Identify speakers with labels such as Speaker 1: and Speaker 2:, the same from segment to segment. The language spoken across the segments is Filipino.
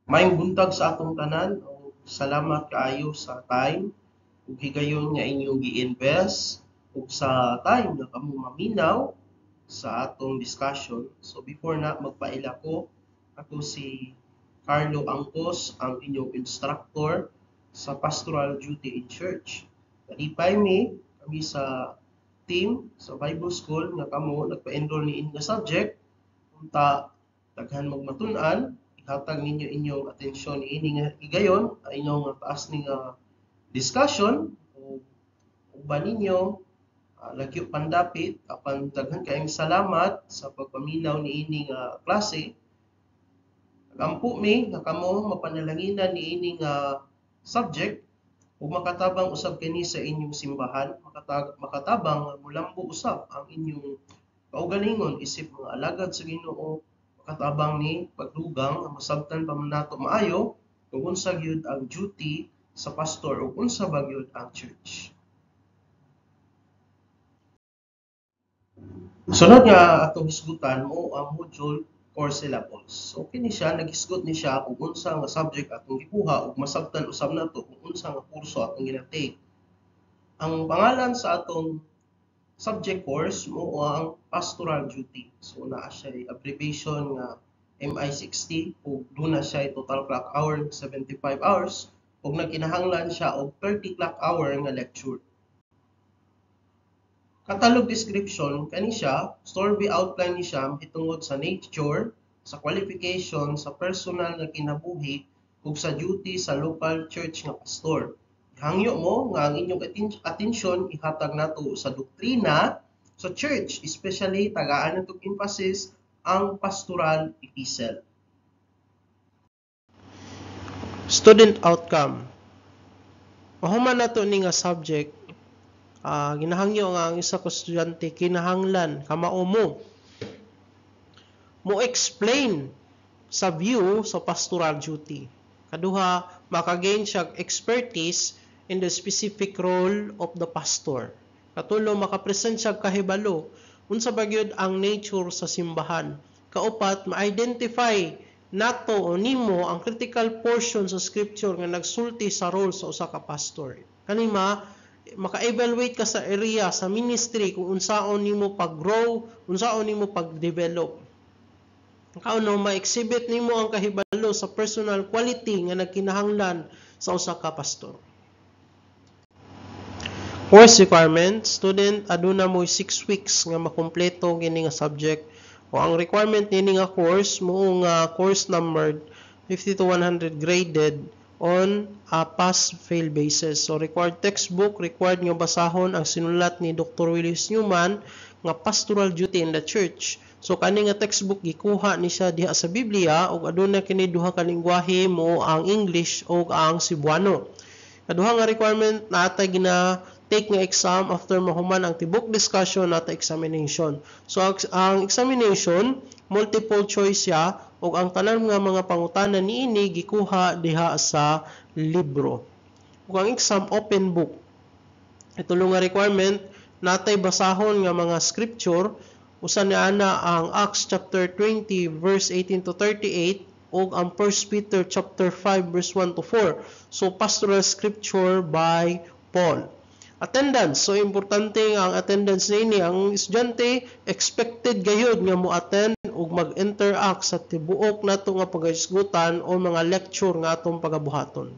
Speaker 1: Maayong buntag sa atong tanan o salamat kaayo sa time ug higayon nga inyong gi-invest ug sa time nga kamo maminaw sa atong discussion. So before na magpaila ko, ako si Carlo Angkos, ang inyong instructor sa Pastoral Duty in Church. Kalipay mi kami sa team sa Bible School nga kamo nagpa-enroll ni nga subject unta daghan magmatun-an ihatag ninyo inyong atensyon ini nga higayon ay inyong taas ni nga discussion o uban ninyo lagyo pandapit apan daghan kaayong salamat sa pagpaminaw niini nga klase. Nagampo mi nga kamo mapanalanginan niini nga subject ug makatabang usab kini sa inyong simbahan, makatabang mulambo usab ang inyong kaugalingon isip mga alagad sa Ginoo, makatabang ni pagdugang nga masabtan pa man nato maayo kung unsa gyud ang duty sa pastor ug unsa ba gyud ang church. Sunod nga atong hisgutan mo ang module core syllables. So kini siya naghisgot ni siya kung unsa nga subject atong gikuha ug masabtan usab nato kung unsa nga kurso atong gina-take. Ang pangalan sa atong subject course mo ang pastoral duty. So naa siya abbreviation nga MI60 ug duna siya total clock hour 75 hours ug nagkinahanglan siya og 30 clock hour nga lecture. Catalog description kani siya, story outline ni siya hitungod sa nature, sa qualification, sa personal nga kinabuhi ug sa duty sa local church nga pastor. Hangyo mo nga ang inyong atensyon ihatag nato sa doktrina sa church, especially tagaan natong emphasis ang pastoral epistle. Student outcome. Mahuman nato ni nga subject, ginahangyo nga ang isa ka estudyante kinahanglan kamao mo explain sa view sa pastoral duty. Kaduha, makagain siya expertise in the specific role of the pastor. Katulo, makapresent siya kahibalo unsa ba gyud ang nature sa simbahan. Kaupat, ma-identify nato o nimo ang critical portion sa scripture nga nagsulti sa role sa usa ka pastor. Kanima, maka-evaluate ka sa area sa ministry kung unsaon nimo pag-grow, unsaon nimo pag-develop. Kauno ma-exhibit nimo ang kahibalo sa personal quality nga nagkinahanglan sa usa ka pastor. Course requirement, student aduna mo 6 weeks nga makumpleto kini nga subject o ang requirement nini nga course mo nga course numbered 50 to 100 graded on a pass-fail basis. So required textbook, required nga basahon ang sinulat ni Dr. Willis Newman nga Pastoral Duty in the Church. So kani nga textbook gikuha ni siya diha sa Biblia ug aduna kini duha ka lengguwahe mo ang English ug ang Cebuano. Kaduha nga requirement natay gina take nga exam after mahuman ang tibok discussion at examination. So ang examination multiple choice siya ug ang tanan nga mga pangutanan niini gikuha diha sa libro. Ug ang exam open book. Itulo nga requirement natay basahon nga mga scripture usa ni ana ang Acts chapter 20 verse 18 to 38 ug ang 1 Peter chapter 5 verse 1 to 4. So pastoral scripture by Paul. Attendance. So importante ang attendance niini. Ang estudyante expected gayud nga mo attend ug mag-interact sa tibuok nato nga paghisgutan o mga lecture nga atong pagabuhaton.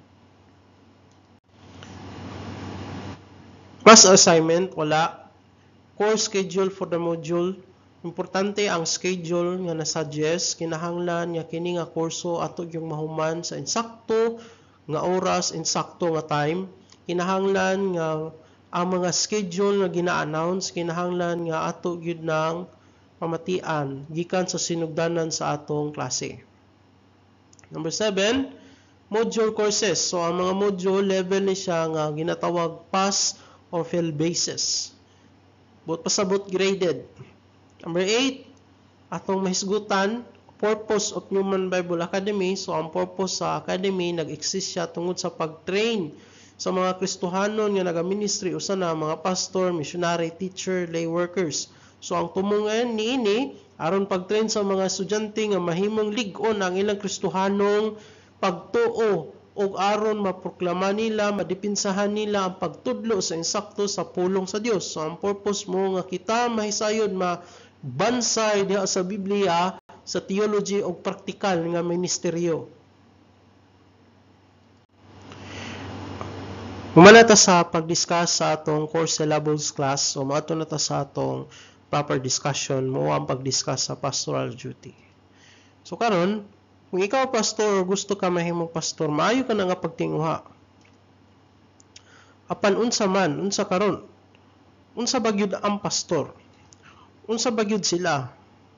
Speaker 1: Class assignment wala. Course schedule for the module. Importante ang schedule nga na-suggest kinahanglan nga kini nga kurso ato yung mahuman sa insakto nga oras, insakto nga time. Kinahanglan nga ang mga schedule nga gina-announce kinahanglan nga ato gyud nang pamatian gikan sa sinugdanan sa atong klase. Number 7, module courses. So ang mga module level ni siya nga ginatawag pass or fail basis. But pasabot graded. Number 8, atong mahisgutan purpose of Newman Bible Academy. So ang purpose sa academy nag-exist siya tungod sa pag-train sa mga Kristohanon nga naga-ministry usa na mga pastor, missionary, teacher, lay workers. So ang tumungan niini aron pag-train sa mga estudyante nga mahimong lig-on ang ilang Kristohanong pagtuo ug aron maproklama nila, madipinsahan nila ang pagtudlo sa insakto sa pulong sa Dios. So ang purpose mo nga kita mahisayod mabansay diha sa Biblia sa theology ug praktikal nga ministeryo. Humana ta sa pag-discuss sa atong course syllabus class. So maato na ta sa atong proper discussion mo ang pag-discuss sa pastoral duty. So karon, kung ikaw pastor o gusto ka mahimong pastor, maayo ka na nga pagtinguha. Apan unsa man, unsa karon? Unsa bagyud ang pastor? Unsa bagyud sila?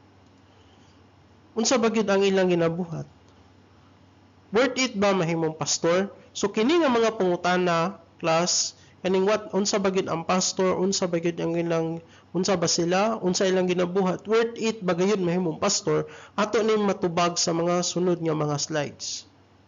Speaker 1: Unsa bagyud ang ilang ginabuhat? Worth it ba mahimong pastor? So kini nga mga pangutana class kaning unsa bagyud ang pastor, unsa bagyud ang ilang, unsa ba sila, unsa ilang ginabuhat, worth it ba gayud mahimong pastor, ato ni matubag sa mga sunod nga mga slides.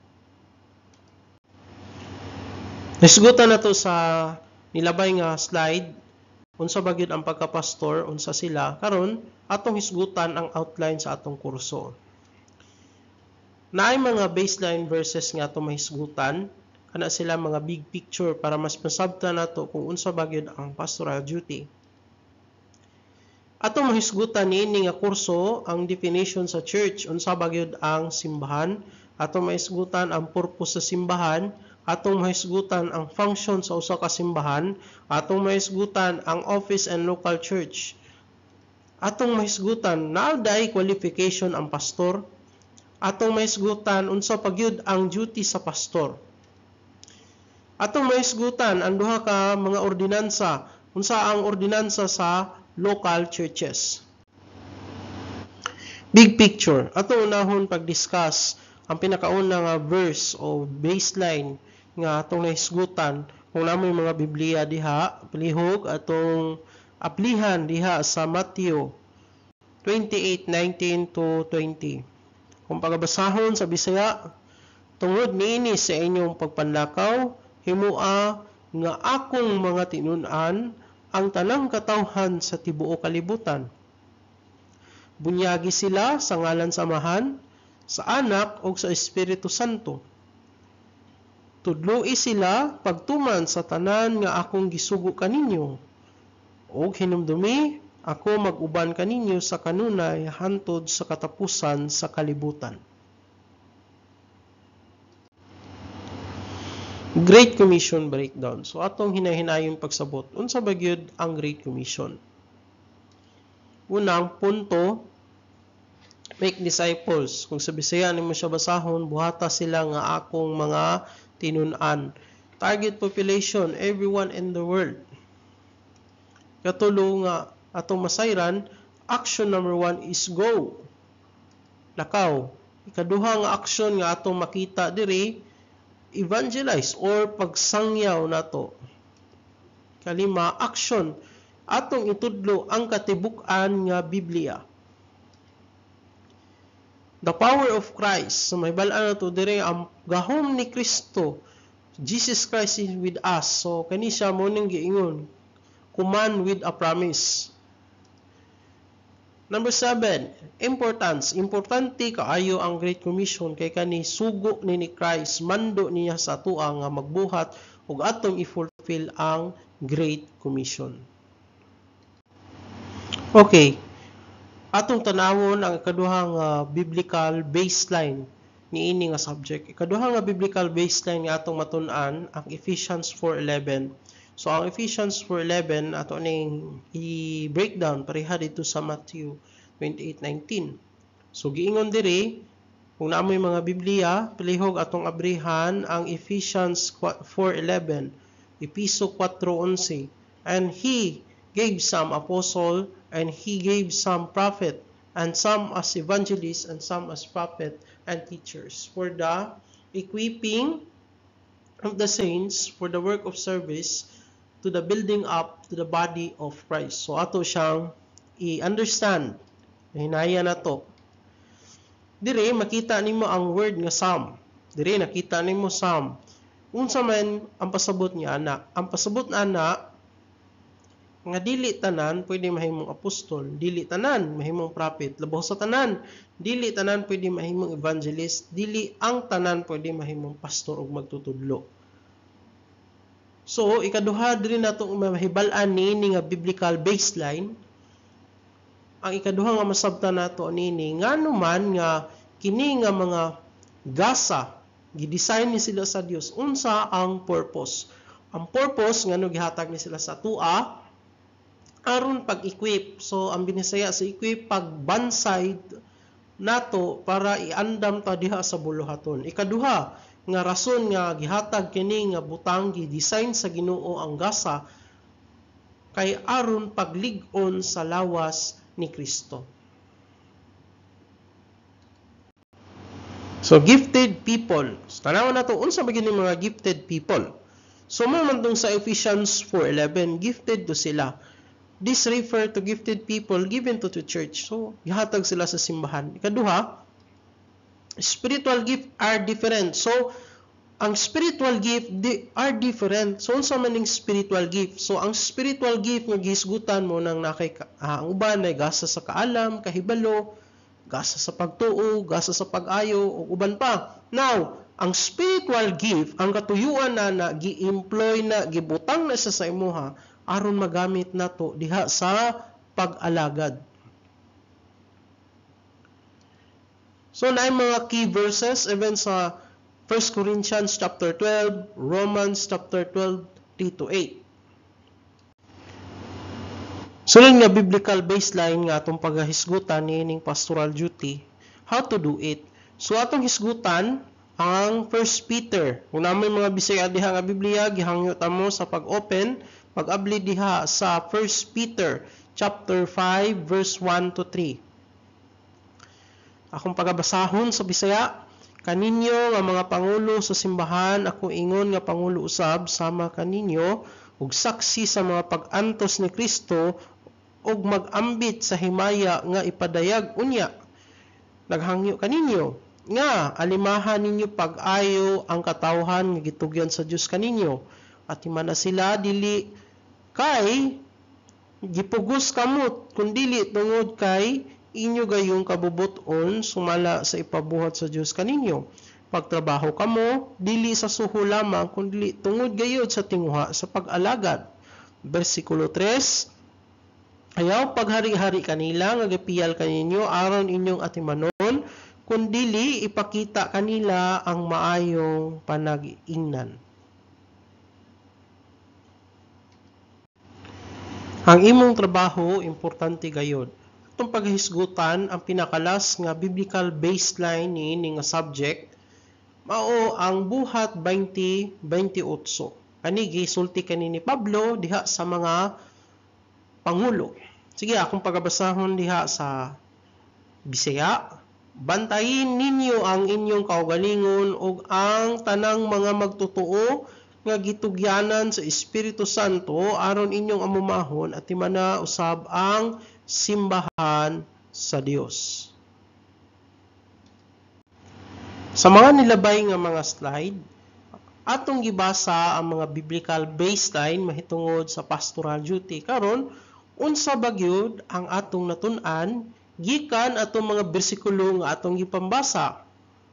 Speaker 1: Nasgutan nato sa nilabay nga slide, unsa bagyud ang pagka-pastor, unsa sila, karon atong hisgutan ang outline sa atong kurso. Naay mga baseline verses nga atong mahisgutan, kana sila mga big picture para mas masabtan nato kung unsa bagyud ang pastoral duty. Atong mahisgutan niini nga kurso ang definition sa church, unsa bagyud ang simbahan, atong mahisgutan ang purpose sa simbahan, atong mahisgutan ang function sa usa ka simbahan, atong mahisgutan ang office and local church. Atong mahisgutan naa day qualification ang pastor, atong mahisgutan unsa pagyud ang duty sa pastor. Atong mahisgutan ang duha ka mga ordinansa, unsa ang ordinansa sa local churches. Big picture, atong unahon pag-discuss ang pinakauna nga verse o baseline nga atong nahisgutan kung namoy mga Biblia diha, palihog atong aplihan diha sa Matthew 28:19 to 20. Kung pagabasahon sa Bisaya, tungod niini sa inyong pagpanlakaw, himua nga akong mga tinun-an ang tanang katawhan sa tibuok kalibutan. Bunyagi sila sa ngalan sa Amahan, sa Anak ug sa Espiritu Santo. Tudloi sila pagtuman sa tanan nga akong gisugo kaninyo. Og hinumdumi ako mag-uban kaninyo sa kanunay hantod sa katapusan sa kalibutan. Great Commission breakdown. So atong hinahinayon pagsabot, unsa ba gyud ang Great Commission? Unang punto, make disciples. Kung sa Bisaya nimo siya basahon, buhata sila nga akong mga tinun-an. Target population, everyone in the world. Katulo nga atong masayran, action number 1 is go. Lakaw. Ikaduha nga action nga atong makita diri, evangelize or pagsangyaw nato. Kalima, action, atong itudlo ang katibuk-an nga Biblia. The power of Christ. So may bal-an nato dire ang gahom ni Kristo. Jesus Christ is with us. So kani siya mo ning giingon, command with a promise. Number 7, importance. Importante kaayo ang Great Commission kay kani sugo ni Christ, mando niya sa atoa nga magbuhat ug atong i-fulfill ang Great Commission. Okay. Atong tanawon ang ikaduhang biblical baseline niini nga subject. Ikaduha nga biblical baseline nga atong matun-an ang Ephesians 4:11. So ang Ephesians 4:11 ato ning i-breakdown pareha dito sa Matthew 28:19. So giingon diri kung naamoy mga Biblia, palihog atong abrihan ang Ephesians 4:11, Episo 4:11. And he gave some apostle, and he gave some prophet, and some as evangelists, and some as prophet and teachers, for the equipping of the saints, for the work of service, to the building up to the body of Christ. So ato siyang i-understand. Hinaya na to. Dire makita nimo ang word nga some. Dire nakita nimo some. Unsa man ang pasabot niya anak? Ang pasabot na anak Nga dili tanan pwede mahimong apostol, dili tanan mahimong prophet, labaw sa tanan dili tanan pwede mahimong evangelist, dili ang tanan pwede mahimong pastor ug magtutudlo. So ikaduha diri nato mahibal-an ni nga biblical baseline. Ang ikaduha nga masabtan nato nini ngano man nga kini nga mga gasa gidesign ni sila sa Dios, unsa ang purpose? Ang purpose ngano gihatag ni sila sa tua aron pag-equip. So ang binisaya sa equip pagbansay nato para iandam ta diha sa buluhaton. Ikaduha nga rason nga gihatag kini nga butang gi-design sa Ginoo ang gasa kay aron paglig-on sa lawas ni Kristo. So gifted people. So, tanawan nato unsa ba gini mga gifted people. So man tong sa Ephesians 4:11, gifted to sila. This refer to gifted people given to the church. So, gihatag sila sa simbahan. Ikaduha, spiritual gift are different. So, ang spiritual gift are different. So, unsa man ning spiritual gift? So, ang spiritual gift nga gihisgutan mo nang nakay ang uban ay gasa sa kaalam, kahibalo, gasa sa pagtuo, gasa sa pag-ayo, ug uban pa. Now, ang spiritual gift, ang katuyuan na gi-employ na gibutang na sa imuha aron magamit nato diha sa pag-alagad. So naay mga key verses even sa 1 Corinthians chapter 12, Romans chapter 12, 3-8. Sunod nga biblical baseline nga atong paghisgutan niining pastoral duty, how to do it. So atong hisgutan ang 1 Peter. Kung naman mga bisaya diha nga Biblia, gihangyo ta mo sa pag-open, pag-abli diha sa 1 Peter chapter 5 verse 1-3. Akong pagabasahon sa Bisaya, kaninyo nga mga pangulo sa simbahan, ako ingon nga pangulo usab sama kaninyo ug saksi sa mga pag-antos ni Kristo ug mag-ambit sa himaya nga ipadayag unya. Naghangyo kaninyo nga alimahan ninyo pag-ayo ang katawhan nga gitugyan sa Dios kaninyo, at himana sila dili kay gipugos kamot kundili tungod kay inyo gayong kabubuton sumala sa ipabuhat sa Dios kaninyo. Pagtrabaho kamo dili sa suho lamang kundi tungod gayud sa tinguha sa pag-alagad. Bersikulo 3, ayaw paghari-hari kanila nga gipiyal kaninyo aron inyong atimanon kundili ipakita kanila ang maayong panag-ingnan. Ang imong trabaho importante gayud. Itong paghisgutan ang pinakalas nga biblical baseline ni nga subject mao ang buhat 20:28. Ani gisulti kanini Pablo diha sa mga pangulo. Sige, akong pagabasahon diha sa Bisaya. Bantayin ninyo ang inyong kaugalingon ug ang tanang mga magtotoo nga gitugyanan sa Espiritu Santo aron inyong amumahon at timana usab ang simbahan sa Dios. Sa mga nilabay nga mga slide, atong gibasa ang mga biblical baseline mahitungod sa pastoral duty. Karon, unsa ba gyud ang atong natun-an gikan atong mga bersikulo nga atong gipambasa?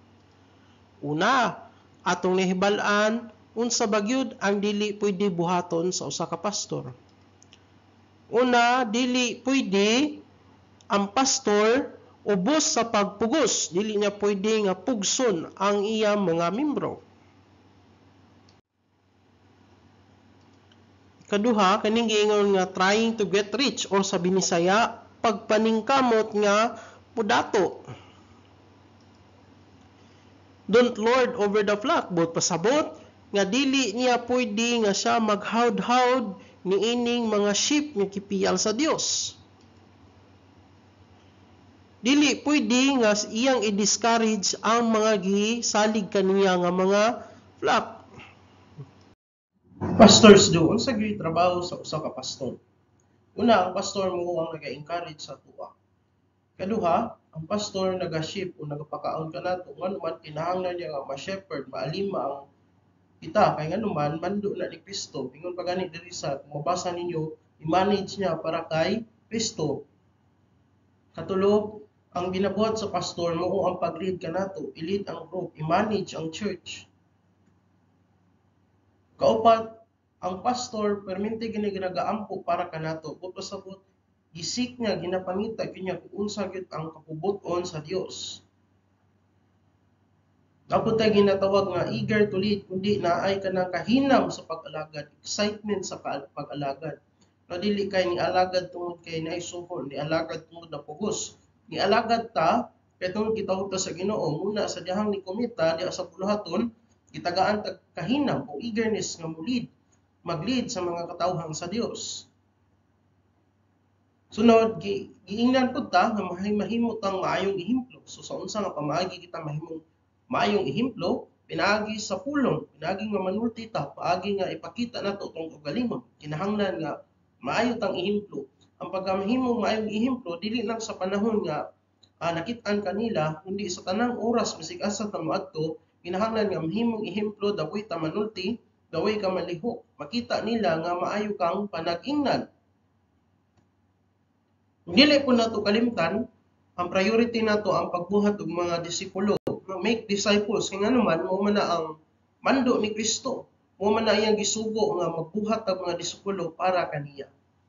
Speaker 1: Una, atong nahibal-an unsa ba gyud ang dili pwede buhaton sa usa ka pastor. Una, dili pwede ang pastor ubos sa pagpugos, dili niya pwede nga pugson ang iyang mga membro. Kaduha, kaning giingon nga trying to get rich or sa Binisaya, pagpaningkamot nga pudato. Don't lord over the flock, but pasabot nga dili niya pwede nga siya maghawd-hawd niining mga sheep nga kipiyal sa Dios. Dili pwede nga iyang i-discourage ang mga gisalig kaniya nga mga flock. Pastors do unsa gyud trabaho sa usa ka pastor? Una, ang pastor mo ang naga-encourage sa tuwa. Kaduha, ang pastor naga-sheep o nagapakaon kanato ngano man kinahanglan niya nga ma-shepherd, maalima ang kita kay ngano man mando na ni Kristo. Ingon pa gani diri sa mabasa ninyo i-manage niya para kay Kristo. Katulo, ang ginabuhat sa pastor mo ang pag-lead kanato, i-lead ang group, i-manage ang church. Kaupat, ang pastor permente ginagaampo para kanato, kung pasabot gisik niya ginapangita kanya kung unsa gyud ang kapubuton sa Dios. Dapat tayo ginatawag nga eager to lead, kundi naay ka ng kahinam sa pag-alagad, excitement sa pag-alagad. No, dili kay ni alagad tungod kay naay suhol, ni alagad tungod na pugos. Ni alagad ta kay tungod gitawag ta sa Ginoo muna sa dihang ni komita di sa buluhaton gitagaan tag kahinam o eagerness nga mo-lead, mag-lead sa mga katawhan sa Dios. Sunod, giingnan pud ta nga mahimo tang maayong ehemplo. So sa unsa nga pamaagi kita mahimong maayong ehemplo, pinaagi sa pulong, pinaagi nga manulti ta, paagi nga ipakita nato tong kaugalingon. Kinahanglan nga maayo tang ehemplo. Ang pagkamahimong maayong ehemplo dili lang sa panahon nga nakit-an kanila, hindi sa tanang oras bisig asa ta moadto, kinahanglan nga mahimong ehemplo daway ta manulti, daway ka malihok. Makita nila nga maayo kang panag-ingnan. Dili po nato kalimtan, ang priority nato ang pagbuhat og mga disipulo, make disciples. Kaya nga naman, mo man na ang mando ni Kristo. Mo man na iyang gisugo nga magbuhat ang mga disipulo para kaniya.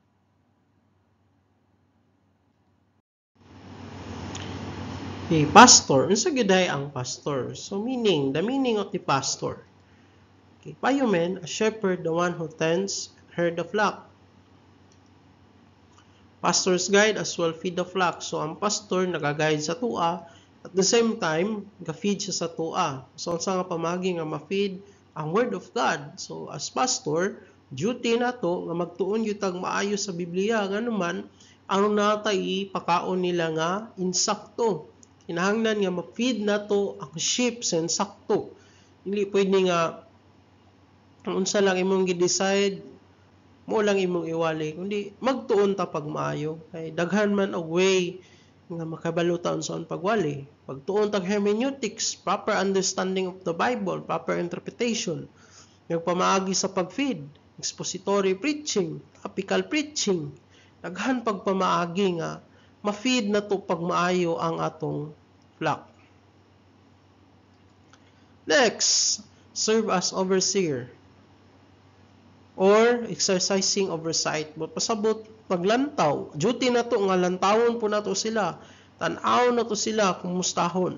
Speaker 1: Okay, pastor. Unsa gyud ang pastor? So meaning, the meaning of the pastor. Okay, payomen, a shepherd, the one who tends herd the flock. Pastor's guide as well feed the flock. So ang pastor nagaguide sa tua, at the same time ga-feed siya sa tua. So unsa nga pamagi nga ma-feed ang word of God. So as pastor, duty nato nga magtuon gyud tag maayo sa Biblia nganuman ang natay pakaon nila nga insakto. Kinahanglan nga ma-feed nato ang sheep sa insakto. Dili pwede nga unsa lang imong gi-decide mo lang imong iwali, kundi magtuon ta pag maayo. Kay daghan man og way nga makabalutan sa pagwali. Pagtuon tag hermeneutics, proper understanding of the Bible, proper interpretation. Nagpamaagi sa pagfeed, expository preaching, apical preaching. Daghan pagpamaagi nga ma-feed na to pag maayo ang atong flock. Next, serve as overseer or exercising oversight. But pasabot paglantaw, duty na to nga lantawon po nato sila, tan-aw na to sila kumustahon.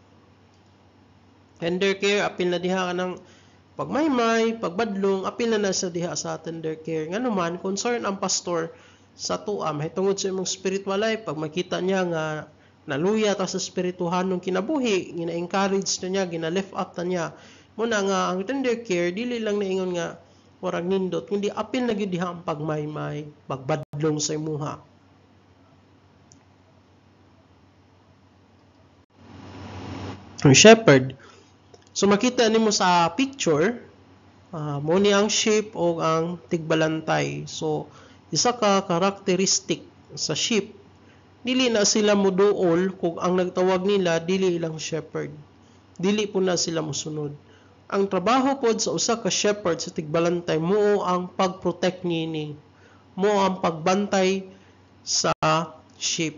Speaker 1: Tender care, apil na diha ka ng pagmaymay, pagbadlong, apil na sa diha sa tender care. Nga naman, concern ang pastor sa tuwa, mahitungod sa imong spiritual life, pag makita niya nga naluya ta sa spirituhanong kinabuhi, gina-encourage na niya, gina-lift up ta niya. Muna nga, ang tender care, dili lang naingon nga, warang nindot, kundi apil na gid diha ang pagmaymay, pagbadlong sa imuha. Ang shepherd. So makita nimo sa picture, mo ni ang sheep o ang tigbalantay. So isa ka karakteristik sa sheep, dili na sila moduol kung ang nagtawag nila dili lang shepherd. Dili po na sila mosunod. Ang trabaho pod sa usa ka shepherd sa tigbalantay mo ang pag-protect nini, mo ang pagbantay sa sheep.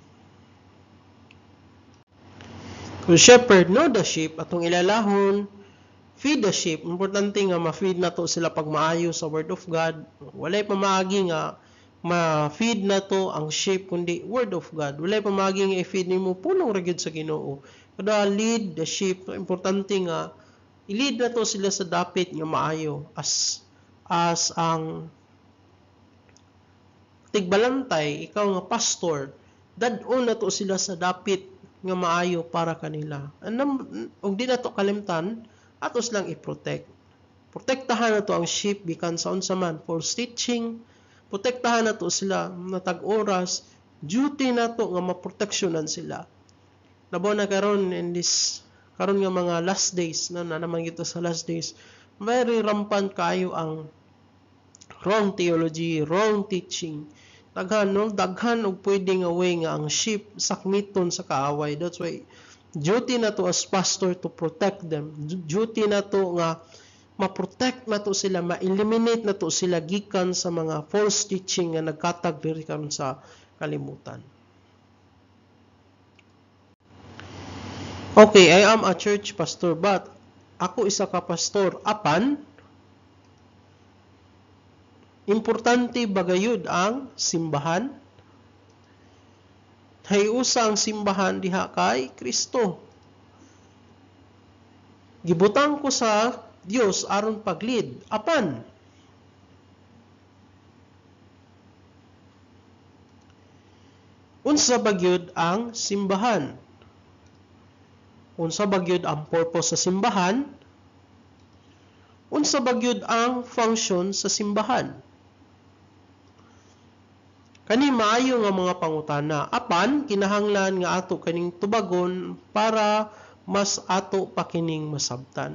Speaker 1: Kung shepherd know the sheep, atong ilalahon, feed the sheep. Importante nga ma-feed na to sila pag maayo sa word of God. Walay pamaagi nga ma-feed na to ang sheep kundi word of God. Walay pamaagi nga i-feed nimo punong ra gyud sa Ginoo. Kada lead the sheep, importante nga i-lead na to sila sa dapit nga maayo as ang tigbalantay, ikaw nga pastor, dadon na to sila sa dapit nga maayo para kanila. Og di na to kalimtan, atos lang i-protect. Protektahan na to ang sheep bikan sa unsa man false teaching. Protektahan na to sila na tag-oras. Duty na to nga maproteksyonan sila. Labaw na karon in this karon nga mga last days na naman gito sa last days, very rampant kayo ang wrong theology, wrong teaching. Daghan og pwede nga way nga ang sheep sakmiton sa kaaway. That's why duty na to as pastor to protect them. Duty na to nga ma-protect nato sila, ma-eliminate nato sila gikan sa mga false teaching nga nagkatag diri karon sa kalibutan. Okay, I am a church pastor, but ako isa ka pastor. Apan, importante bagayud ang simbahan. Hayusa ang simbahan diha kay Kristo. Gibutang ko sa Dios aron paglid. Apan, unsa bagyod ang simbahan? Unsa bagyod ang purpose sa simbahan? Unsa bagyod ang function sa simbahan? Kani maayo nga mga pangutana. Apan kinahanglan nga ato kaning tubagon para mas ato pa kining masabtan.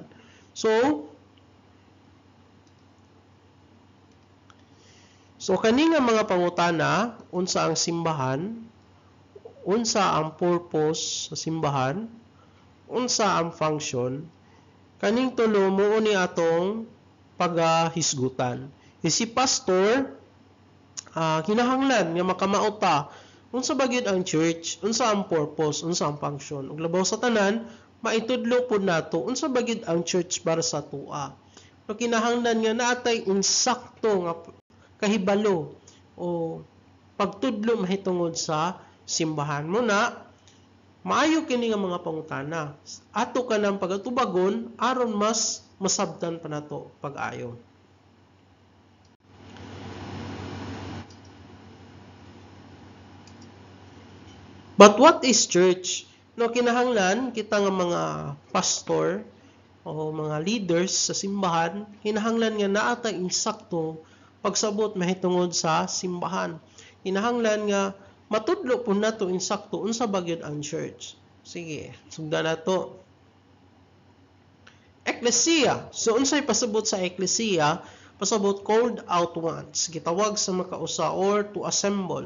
Speaker 1: So kani nga mga pangutana, unsa ang simbahan? Unsa ang purpose sa simbahan? Unsa ang function? Kaning tulo mao ni atong pagahisgutan. Si pastor, kinahanglan nga makamauta unsa bagyod ang church, unsa ang purpose, unsa ang function. Ug labaw sa tanan, maitudlo pud nato unsa bagyod ang church para sa tua. So kinahanglan nga naatay insakto nga kahibalo o pagtudlo mahitungod sa simbahan mo na maayo kini nga mga pangutana. Ato ka nang pagatubagon aron mas masabtan pa nato pag-ayo. But what is church? No, kinahanglan kita nga mga pastor o mga leaders sa simbahan, kinahanglan nga naatay insakto pagsabot mahitungod sa simbahan. Kinahanglan nga matudlo po nato insakto unsa bagyod ang church. Sige, sugdan nato. Ecclesia. So unsay pasabot sa ecclesia? Pasabot called out ones. Gitawag sa makausa or to assemble.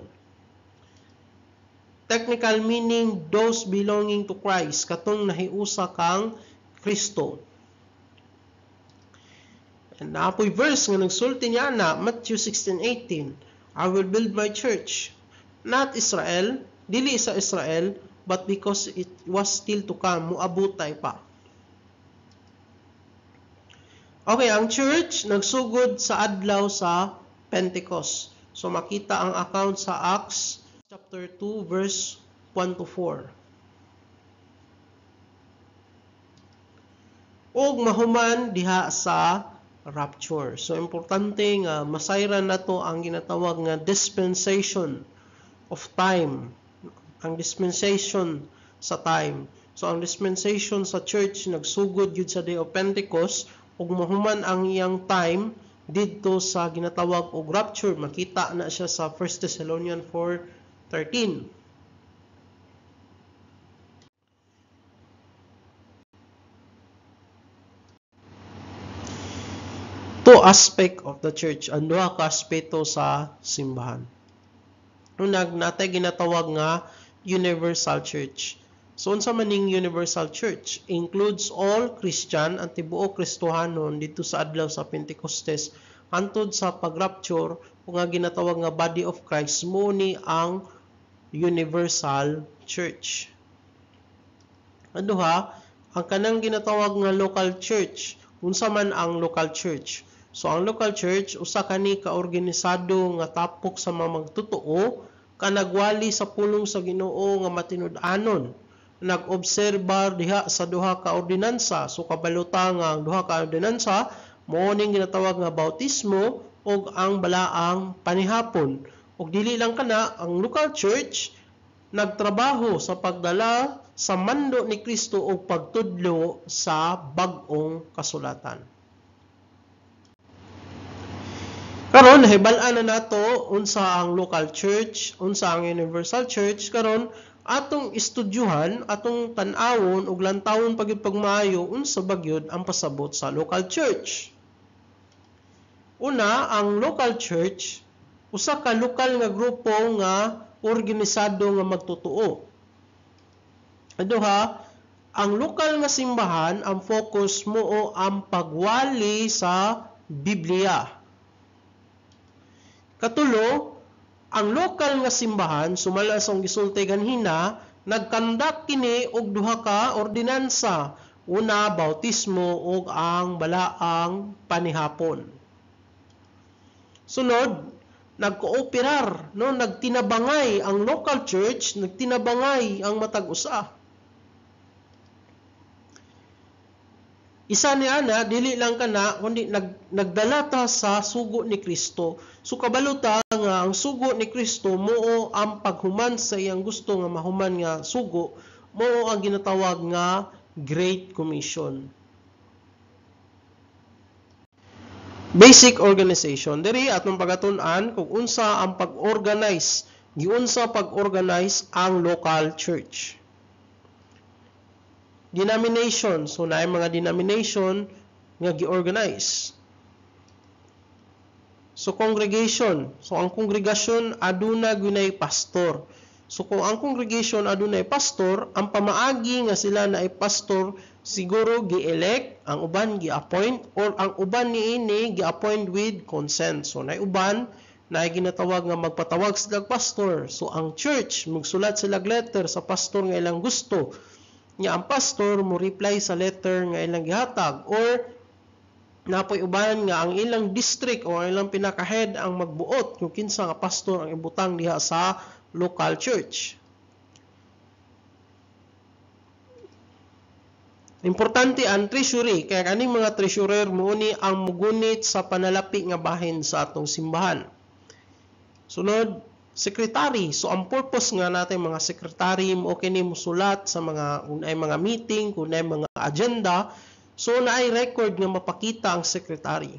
Speaker 1: Technical meaning, those belonging to Christ, katong nahiusa kang Kristo. And naapoy verse nga nagsulti niya na Matthew 16:18, I will build my church, not Israel, dili sa Israel, but because it was still to come, muabutay pa. Okay, ang church nagsugod sa adlaw sa Pentecost. So makita ang account sa Acts chapter 2 verse 1 to 4. Og mahuman diha sa rapture. So importante nga masayran nato ang ginatawag nga dispensation of time. Ang dispensation sa time. So ang dispensation sa church nagsugod gyud sa Day of Pentecost ug mahuman ang iyang time didto sa ginatawag og rapture. Makita na siya sa 1 Thessalonians 4:13. Two aspect of the church, ang duha ka aspeto sa simbahan. Unang natay ginatawag nga universal church. So unsa man ning universal church? Includes all Christian ang tibuok Kristohanon dito sa adlaw sa Pentecostes hantod sa pag-rapture o nga ginatawag nga body of Christ mo ni ang universal church. Aduha, ang kanang ginatawag nga local church. Unsa man ang local church? So ang local church usa kani ka organisado nga tapok sa mga magtotoo kanagwali sa pulong sa Ginoo nga matinud-anon. Nag-obserbar diha sa duha ka ordinansa. So kabaluta nga ang duha ka ordinansa mao ning ginatawag nga bautismo ug ang balaang panihapon. Ug dili lang kana, ang local church nagtrabaho sa pagdala sa mando ni Kristo og pagtudlo sa bag-ong kasulatan. Karon hibal-an na nato unsa ang local church, unsa ang universal church. Karon atong istudyuhan, atong tan-awon ug lantawon pagyud pagmaayo unsa bagyod ang pasabot sa local church. Una, ang local church usa ka lokal nga grupo nga organisado nga magtotoo. Aduha, ang lokal nga simbahan, ang focus mo o ang pagwali sa Biblia. Katulo, ang lokal nga simbahan, sumala sa gisulti ganhina, nagkandak kini og duha ka ordinansa. Una, bautismo ug ang balaang panihapon. Sunod, nagkooperar, no, nagtinabangay ang local church, nagtinabangay ang matag usa. Isa ni ana, dili lang kana kundi nagdala ta sa sugo ni Kristo. So kabalo ta nga ang sugo ni Kristo mao ang paghuman sa iyang gusto nga mahuman nga sugo, mao ang ginatawag nga Great Commission. Basic organization. Diri atong pagatun-an kung unsa ang pag-organize, giunsa pag-organize ang local church. Denomination. So naay mga denomination nga gi-organize. So congregation. So ang kongregasyon aduna gunay pastor. So kung ang congregation adunay pastor, ang pamaagi nga sila na ay pastor siguro gi-elect, ang uban gi-appoint, or ang uban niini gi-appoint with consent. So naay uban na ginatawag nga magpatawag sila pastor. So ang church magsulat sila letter sa pastor nga ilang gusto. Nya ang pastor mo reply sa letter nga ilang gihatag, or napoy uban nga ang ilang district o ang ilang pinaka-head ang magbuot kung kinsa nga pastor ang ibutang diha sa local church. Importante ang treasury, kaya kaning mga treasurer mouni ang mugunit sa panalapi nga bahin sa atong simbahan. Sunod, secretary. So ang purpose nga natin mga secretary mo kini musulat sa mga kung ay mga meeting, kung ay mga agenda, so naay record nga mapakita ang secretary.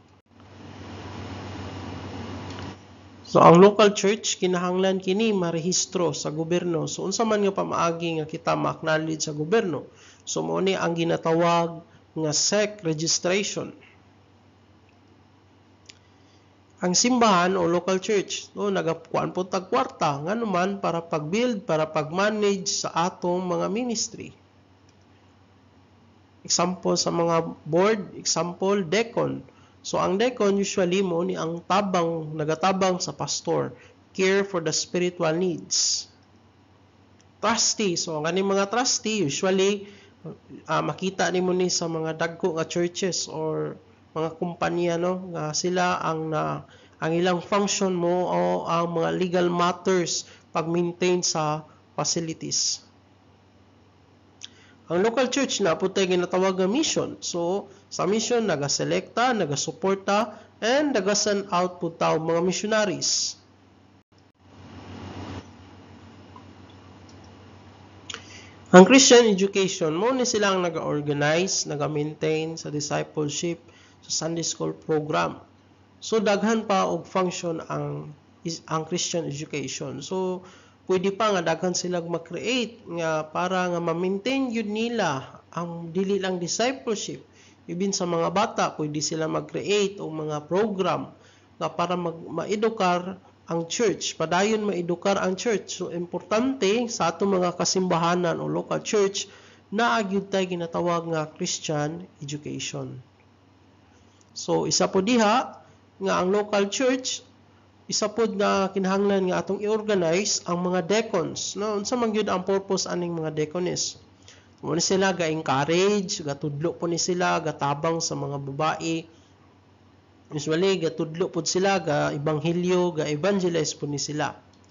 Speaker 1: So ang local church kinahanglan kini marehistro sa gobyerno. So unsa man nga pamaagi nga kita ma-acknowledge sa gobyerno. So mao ni ang ginatawag nga SEC registration. Ang simbahan o local church, no, nagakuan po tag kwarta nganuman para pag-build, para pag-manage sa atong mga ministry. Example sa mga board, example deacon. So ang deacon usually mo ni ang tabang, nagatabang sa pastor, care for the spiritual needs. Trustee, so ang kaning mga trustee usually makita nimo ni sa mga dagko nga churches or mga kumpanya, no, nga sila ang ilang function mo o ang mga legal matters pag-maintain sa facilities. Ang local church na putay ginatawag nga mission. So, sa mission, nagaselekta, nagasuporta, and nagasend out po tao mga missionaries. Ang Christian education, mo ni silang naga-organize, naga-maintain sa discipleship, sa Sunday school program. So, daghan pa og function ang Christian education. So, pwede pa nga daghan sila mag-create nga para nga ma-maintain yun nila ang dili lang discipleship. Even sa mga bata, pwede sila mag-create o mga program nga para ma-edukar ang church. Padayon ma-edukar ang church. So, importante sa atong mga kasimbahanan o local church na agyud tay ginatawag nga Christian education. So, isa po diha nga ang local church, isa po nga kinahanglan nga atong i-organize ang mga deacons. No? Unsa man gyud ang purpose aning mga deaconess? Muna sila ga-encourage, gatudlo po ni sila, gatabang sa mga babae. Usually, gatudlo po sila, ga-ebanghelyo, ga-evangelize po ni sila.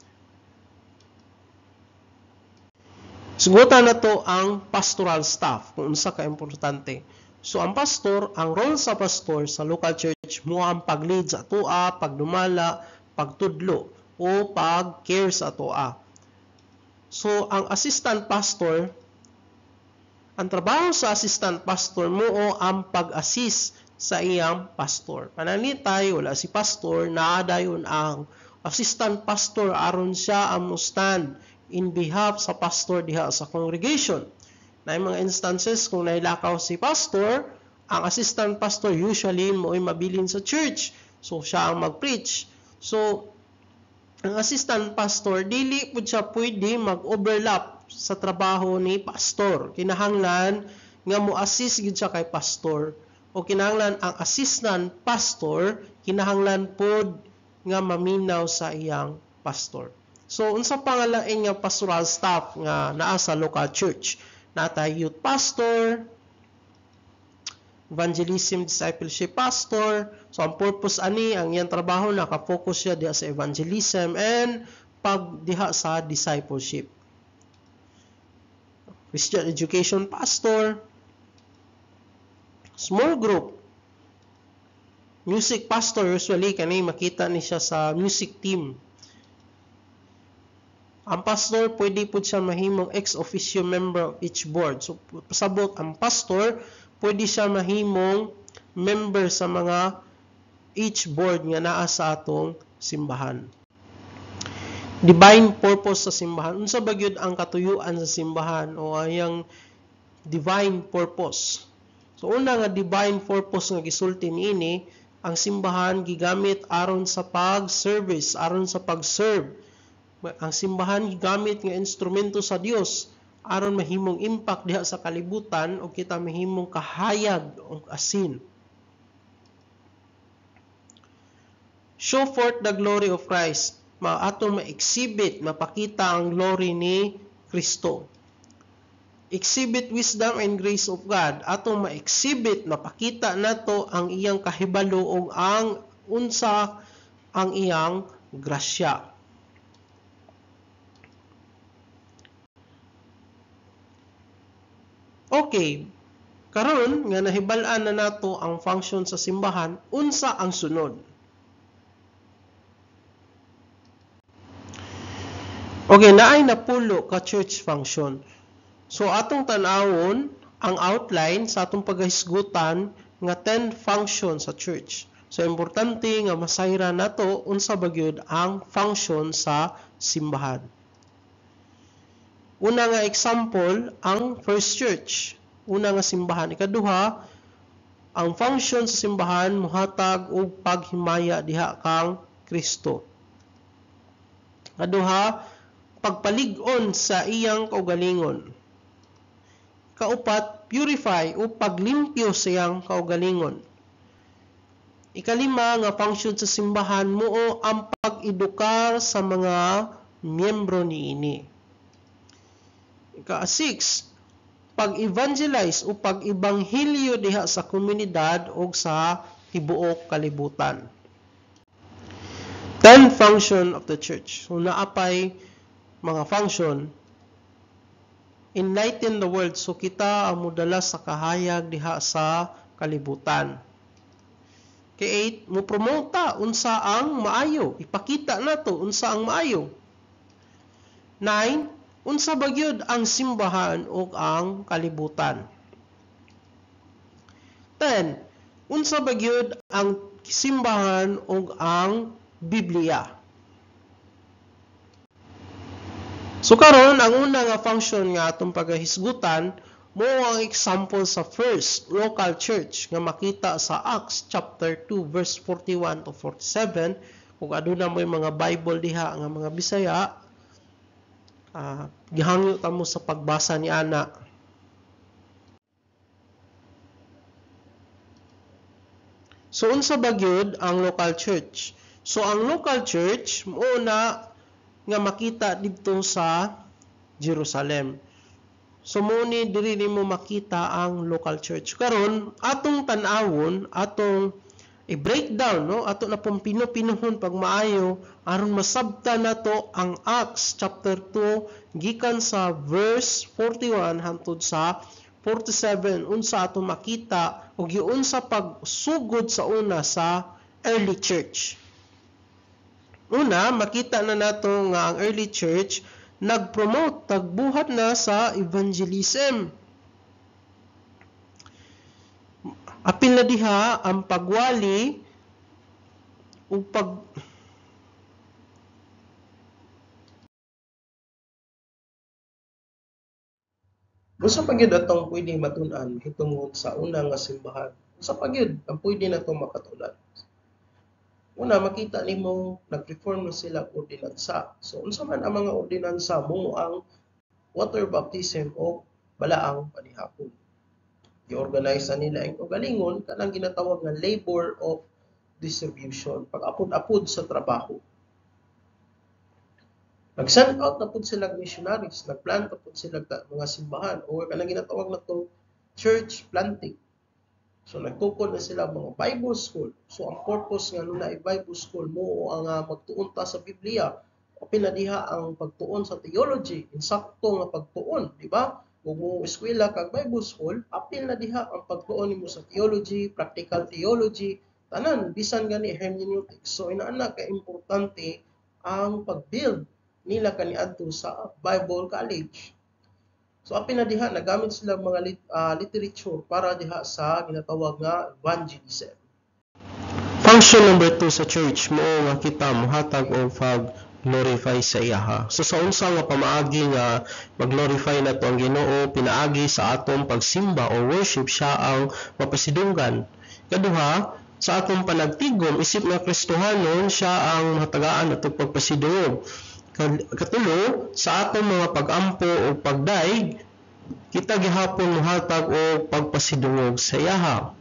Speaker 1: Sugutan na to ang pastoral staff, kung unsa ka-importante. So, ang pastor, ang role sa pastor sa local church, mo ang pag-lead sa atoa, pagdumala, pagtudlo, o pag-care sa atoa. So, ang assistant pastor, ang trabaho sa assistant pastor mo o ang pag-assist sa iyang pastor. Pananitay, wala si pastor, naadayon ang assistant pastor aron siya ang stand in behalf sa pastor diha sa congregation. Na mga instances kung nailakaw si pastor, ang assistant pastor usually mo'y mabilin sa church. So, siya ang mag-preach. So, ang assistant pastor, dili po siya pwede mag-overlap sa trabaho ni pastor. Kinahanglan nga mo-assist gid siya kay pastor. O kinahanglan ang assistant pastor, kinahanglan pod nga maminaw sa iyang pastor. So, unsa pa nga lain nga pastoral staff nga naa sa local church? Natay youth pastor, evangelism discipleship pastor. So, ang purpose ani, ang iyang trabaho, nakafocus siya diha sa evangelism and pagdiha sa discipleship. Christian education pastor, small group, music pastor, usually kanay makita ni siya sa music team. Ang pastor, pwede po siya mahimong ex officio member of each board. So, pasabot, ang pastor, pwede siya mahimong member sa mga each board nga naa sa atong simbahan. Divine purpose sa simbahan. Unsa ba gyud ang katuyuan sa simbahan o ayang divine purpose? So, una nga divine purpose nga gisulti niini, ang simbahan gigamit aron sa pag-service, aron sa pag-serve. Ang simbahan gigamit nga instrumento sa Dios aron mahimong impact diha sa kalibutan o kita mahimong kahayag o asin. Show forth the glory of Christ. Aton ma-exhibit, mapakita ang glory ni Kristo. Exhibit wisdom and grace of God. Atong ma-exhibit, mapakita nato ang iyang kahibalo o ang unsa ang iyang grasya. Okay, karon nga nahibal-an na nato ang function sa simbahan, unsa ang sunod? Okay, naay napulo ka church function. So atong tan-awon ang outline sa atong paghisgutan nga 10 function sa church. So importante nga masayra nato unsa ba gyud ang function sa simbahan. Una nga example, ang first church. Una nga simbahan. Ikaduha, ang function sa simbahan muhatag og paghimaya diha kang Kristo. Ikaduha, pagpalig-on sa iyang kaugalingon. Kaupat, purify o paglimpyo sa iyang kaugalingon. Ikalima nga function sa simbahan muo ang pag-edukar sa mga miyembro niini. Ika-6, pag-evangelize o pag-ebanghelyo diha sa komunidad o sa tibuok kalibutan. 10 function of the church. So naapay mga function, enlighten the world. So kita ang mudala sa kahayag diha sa kalibutan. K8, mo promota unsa ang maayo. Ipakita nato unsa ang maayo. 9, unsa ba gyud ang simbahan o ang kalibutan. 10, unsa ba gyud ang simbahan o ang Biblia. So karon ang una nga function nga atong pagahisgutan mo ang example sa first local church nga makita sa Acts chapter 2 verse 41 to 47. Kung aduna mo mga Bible diha nga mga Bisaya, gihangyo ta mo sa pagbasa ni ana. So unsa ba gyud ang local church? So ang local church muna nga makita didto sa Jerusalem. So muni diri nimo makita ang local church. Karon atong tan-awon, atong i-breakdown, no? Ato na pong pinupinuhon pag maayo aron masabtan nato ang Acts chapter 2 gikan sa verse 41 hangtod sa 47 unsa ato makita ug giunsa pagsugod sa una sa early church. Una, makita na nato nga ang early church nag-promote, tagbuhat na sa evangelism. Apil na diha ang pagwali o Usa pa gyud atong pwede matun-an hitungod sa una nga simbahan. Usa pa gyud ang pwede natong makatunan. Una, makita nimo nag-reform na sila ordinansa. So unsa man ang mga ordinansa mo ang water baptism o balaang panihapon. I-organize na nila ang kagalingon kanang ginatawag nga labor of distribution, pag-apod-apod sa trabaho. Nag-send out na po sila missionaries, nagplant na po sila mga simbahan o kanang ginatawag na itong church planting. So nagtukod na sila mga Bible school. So ang purpose nga nung na Bible school mo ang magtuon ta sa Biblia o pinadiha ang pagtuon sa theology, insakto nga pagtuon, di ba? Kung mo eskwela kag Bible school, apil na diha ang pagtuon nimo sa theology, practical theology, tanan bisan gani hermeneutics. So inaana ka importante ang pag-build nila kaniadto sa Bible College. So apil na diha nagamit sila mga literature para diha sa ginatawag nga evangelism. Function number 2 sa church mo nga kita mohatag og glorify sa iyaha. So sa unsa nga pamaagi nga mag-glorify nato ang Ginoo, pinaagi sa atong pagsimba o worship siya ang mapasidunggan. Kaduha, sa atong panagtigom isip nga Kristohanon siya ang matagaan atong pagpasidungog. Katulo, sa atong mga pag-ampo o pagdaig, kita gihapon mohatag og pagpasidungog sa iyaha.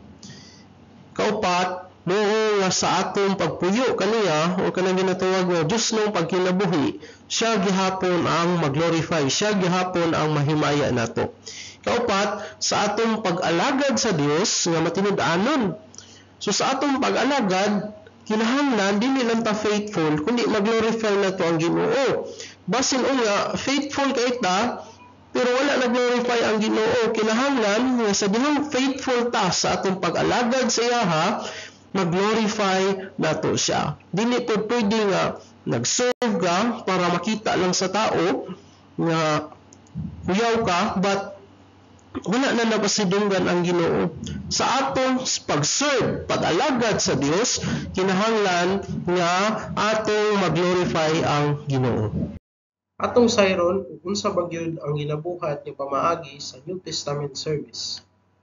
Speaker 1: Kaupat, mao nga sa atong pagpuyo kaniya o kanang ginatawag nga Dios nung pagkinabuhi, siya gihapon ang mag-glorify, siya gihapon ang mahimaya nato. Kaupat, sa atong pag-alagad sa Dios nga matinud-anon. So sa atong pag-alagad, kinahanglan dili lang ta faithful kundi mag-glorify nato ang Ginoo. Basin nga faithful kay ta pero wala nag-glorify ang Ginoo, kinahanglan nga sa dihang faithful ta sa atong pag-alagad sa iyaha, mag-glorify nato siya. Dili po pwede nga nag-serve ka para makita lang sa tao nga huyaw ka, but wala na napasidunggan ang Ginoo. Sa atong pag-serve, pag-alagad sa Dios, kinahanglan nga atong mag-glorify ang Ginoo. Atong sayron, unsa ba gyud ang ginabuhat ni pamaagi sa New Testament service?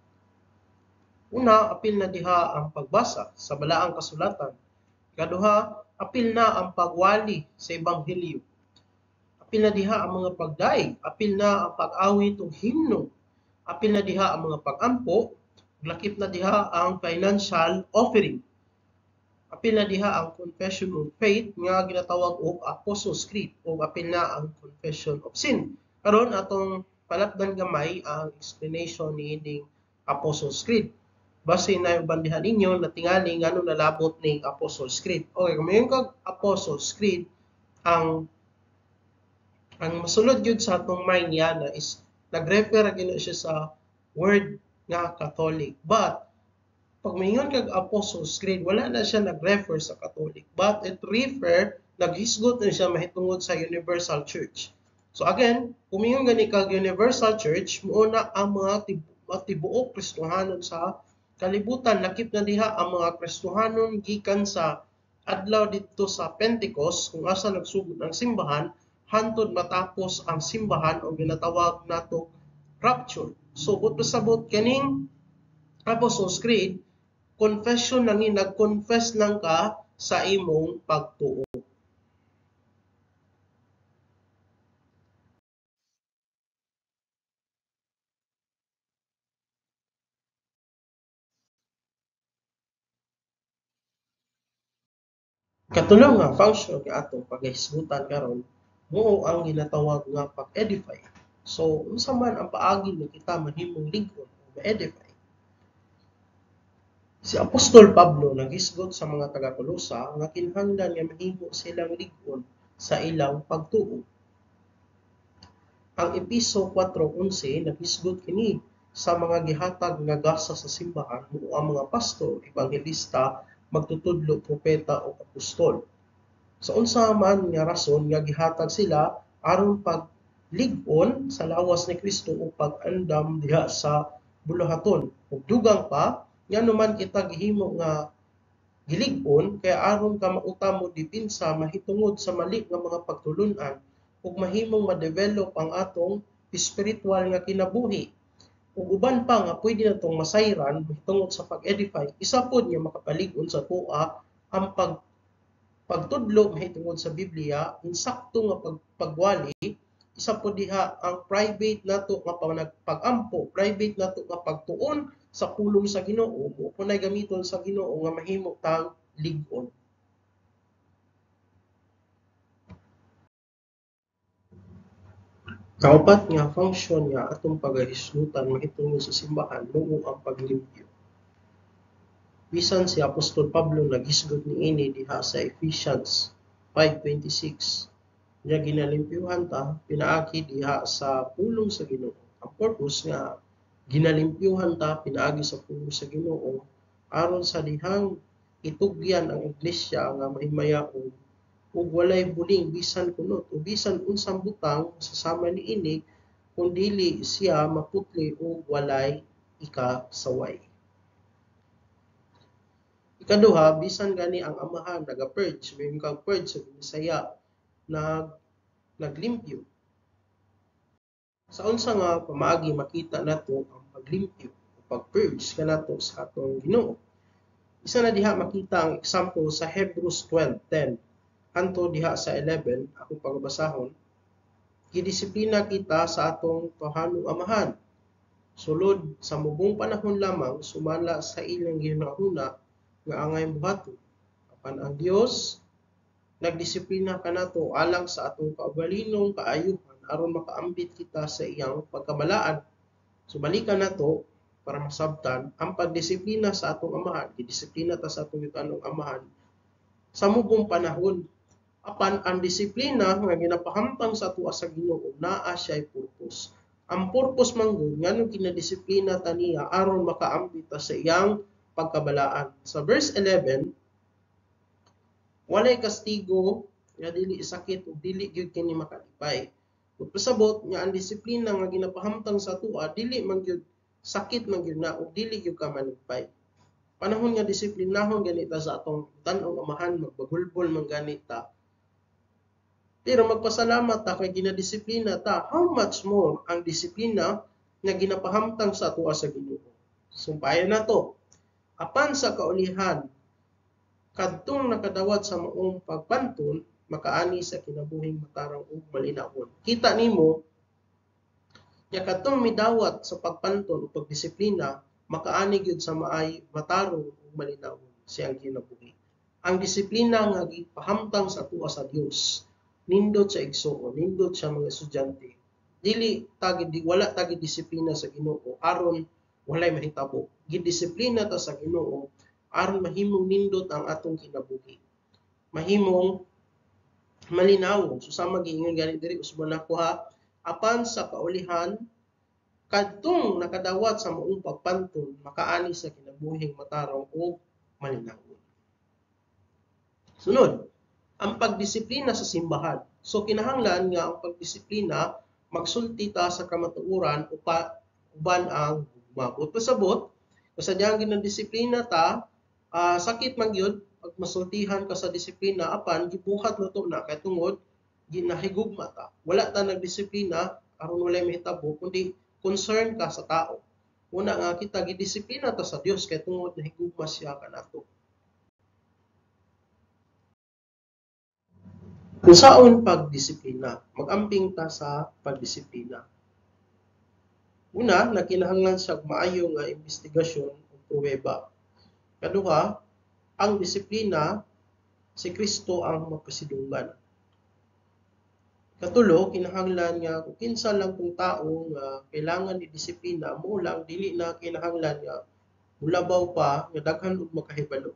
Speaker 1: Una, apil na diha ang pagbasa sa balaang kasulatan. Ikaduha, apil na ang pagwali sa ebanghelyo. Apil na diha ang mga pagdaig, apil na ang pag-awit ug himno. Apil na diha ang mga pag-ampo, lakip na diha ang financial offering. Apil na diha ang confession of faith nga ginatawag og Apostles' Creed o apil na ang confession of sin. Karon atong palapdan gamay ang explanation niining Apostles' Creed. Base na yung bandihan ninyo na tingali ngano nalabot ning Apostles' Creed. Okay, kung mayroon kag Apostles' Creed, ang masulod yun sa atong mind yana is nag-refer gina siya sa word nga Catholic. But pag mayroon kag Apostles' Creed, wala na siya nag-refer sa Catholic. But it refer, naghisgot na siya mahitungod sa Universal Church. So again, kung mayroon gani kag Universal Church, muna ang mga tibuok Kristohanon sa kalibutan, lakip na diha ang mga Kristohanon gikan sa adlaw dito sa Pentecost kung asa nagsugod ang simbahan hantod matapos ang simbahan o ginatawag nato rapture. So but pasabot kaning Apostles' Creed, confession lang ni nag-confess lang ka sa imong pagtuo. Katulong nga function nga atong paghisgutan karon mao ang ginatawag nga pag-edify. So unsa man ang paagi nga kita mahimong lig-on o ma-edify? Si Apostol Pablo naghisgot sa mga taga-Kolosa nga kinahanglan nga mahimo silang lig-on sa ilang pagtuo. Ang Episo 4:11 naghisgot kini sa mga gihatag nga gasa sa simbahan mao ang mga pastor, ebanghelista, magtutudlo, propeta o apostol. Sa unsa man nga rason nga gihatag sila aron pag-lig-on sa lawas ni Kristo o pag-andam diha sa buluhaton. Ug dugang pa, ngano man kita gihimo nga gilig-on kaya aron ka mauta mo dipinsa mahitungod sa mali nga mga pagtulun-an ug mahimong ma-develop ang atong spiritual nga kinabuhi. Ug uban pa nga pwede natong masayran mahitungod sa pag-edify, isa pod nga makapalig-on sa tuwa ang pagtudlo mahitungod sa Biblia, insakto nga pagwali, isa po diha ang private nato nga pag-ampo, private nato nga pagtuon sa pulong sa Ginoo, mo kunay gamiton sa Ginoo nga mahimo tang lig-on. Kaupat nga function nga atong pagahisgutan mahitungod sa simbahan mao ang paglimpyo. Bisan si Apostol Pablo naghisgot niini diha sa Ephesians 5:26. Nya ginalimpyuhan ta pinaagi diha sa pulong sa Ginoo. Ang purpose nga ginalimpyuhan ta pinaagi sa pulong sa Ginoo aron sa dihang itugyan ang iglesia nga mahimayaon ug walay buling bisan kunot o bisan unsang butang sasama niini kun dili siya maputli o walay ikasaway. Ikaduha, bisan gani ang amahan naga-purge, may purge sa Bisaya naglimpyo. Sa unsa nga pamaagi makita nato ang paglimpyo o pag-purge kanato sa atong Ginoo. Isa na diha makita ang example sa Hebrews 12:10 kanto diha sa 11 akong pagbasahon. Gidisiplina kita sa atong tuhanong amahan. Sulod sa mubong panahon lamang sumala sa ilang ginahuna nga angay buhaton. Apan ang Dios nagdisiplina kanato alang sa atong kaugalinong kaayuhan aron makaambit kita sa iyang pagkabalaan. So balikan nato para masabtan ang pagdisiplina sa atong amahan, gidisiplina ta sa atong yutanong amahan sa mubong panahon. Apan ang disiplina nga ginapahamtang sa ato sa Ginoo naa siya purpose. Ang purpose manggod ngano ginadisiplina ta niya aron makaambit ta sa iyang pagkabalaan. Sa verse 11, walay kastigo nga dili sakit ug dili gyud kini makalipay. Ug pasabot nga ang disiplina nga ginapahamtang sa atoa dili man gyud sakit man gyud na ug dili gyud ka malipay. Panahon nga disiplinahon ganita sa atong tan-ong amahan magbagulbol man ganita. Pero magpasalamat ta kay ginadisiplina ta, how much more ang disiplina nga ginapahamtang sa atoa sa Ginoo. Sumpayan nato. Apan sa kaulihan kadtong nakadawat sa maong pagpantun makaani sa kinabuhing matarong ug malinawon. Kita nimo nya kadtong midawat sa pagpantun ug pagdisiplina makaani gyud sa maay matarong ug malinawon siyang kinabuhi. Ang disiplina nga gipahamtang sa atoa sa Dios nindot sa igsuon, nindot sa mga estudyante. Dili tagid wala tagid disiplina sa Ginoo aron walay mahitabo. Gidisiplina ta sa Ginoo aron mahimong nindot ang atong kinabuhi. Mahimong malinaw. So sama giingon gani diri usban nako ha. Apan sa kaulihan kadtong nakadawat sa maong pagpantun makaani sa kinabuhing matarong ug malinaw. Sunod, ang pagdisiplina sa simbahan. So kinahanglan nga ang pagdisiplina magsulti ta sa kamatuoran uban ang mabot pasabot kasadyang ginadisiplina ta sakit man gyud pag masultihan ka sa disiplina apan gibuhat mo to na kay tungod ginahigugma ta. Wala ta nagdisiplina aron walay mahitabo kundi concern ka sa tao. Una nga kita gidisiplina ta sa Dios kay tungod nahigugma siya kanato. Kung saon pagdisiplina, mag-amping ta sa pagdisiplina. Una, nakinahanglan sa maayo nga investigasyon o pruweba. Kaduha, ang disiplina si Kristo ang mapasidunggan. Katulo, kinahanglan nga kung kinsa lang kung tao nga kailangan ni disiplina mo lang dili na kinahanglan nga mulabaw pa nga daghan og makahibalo.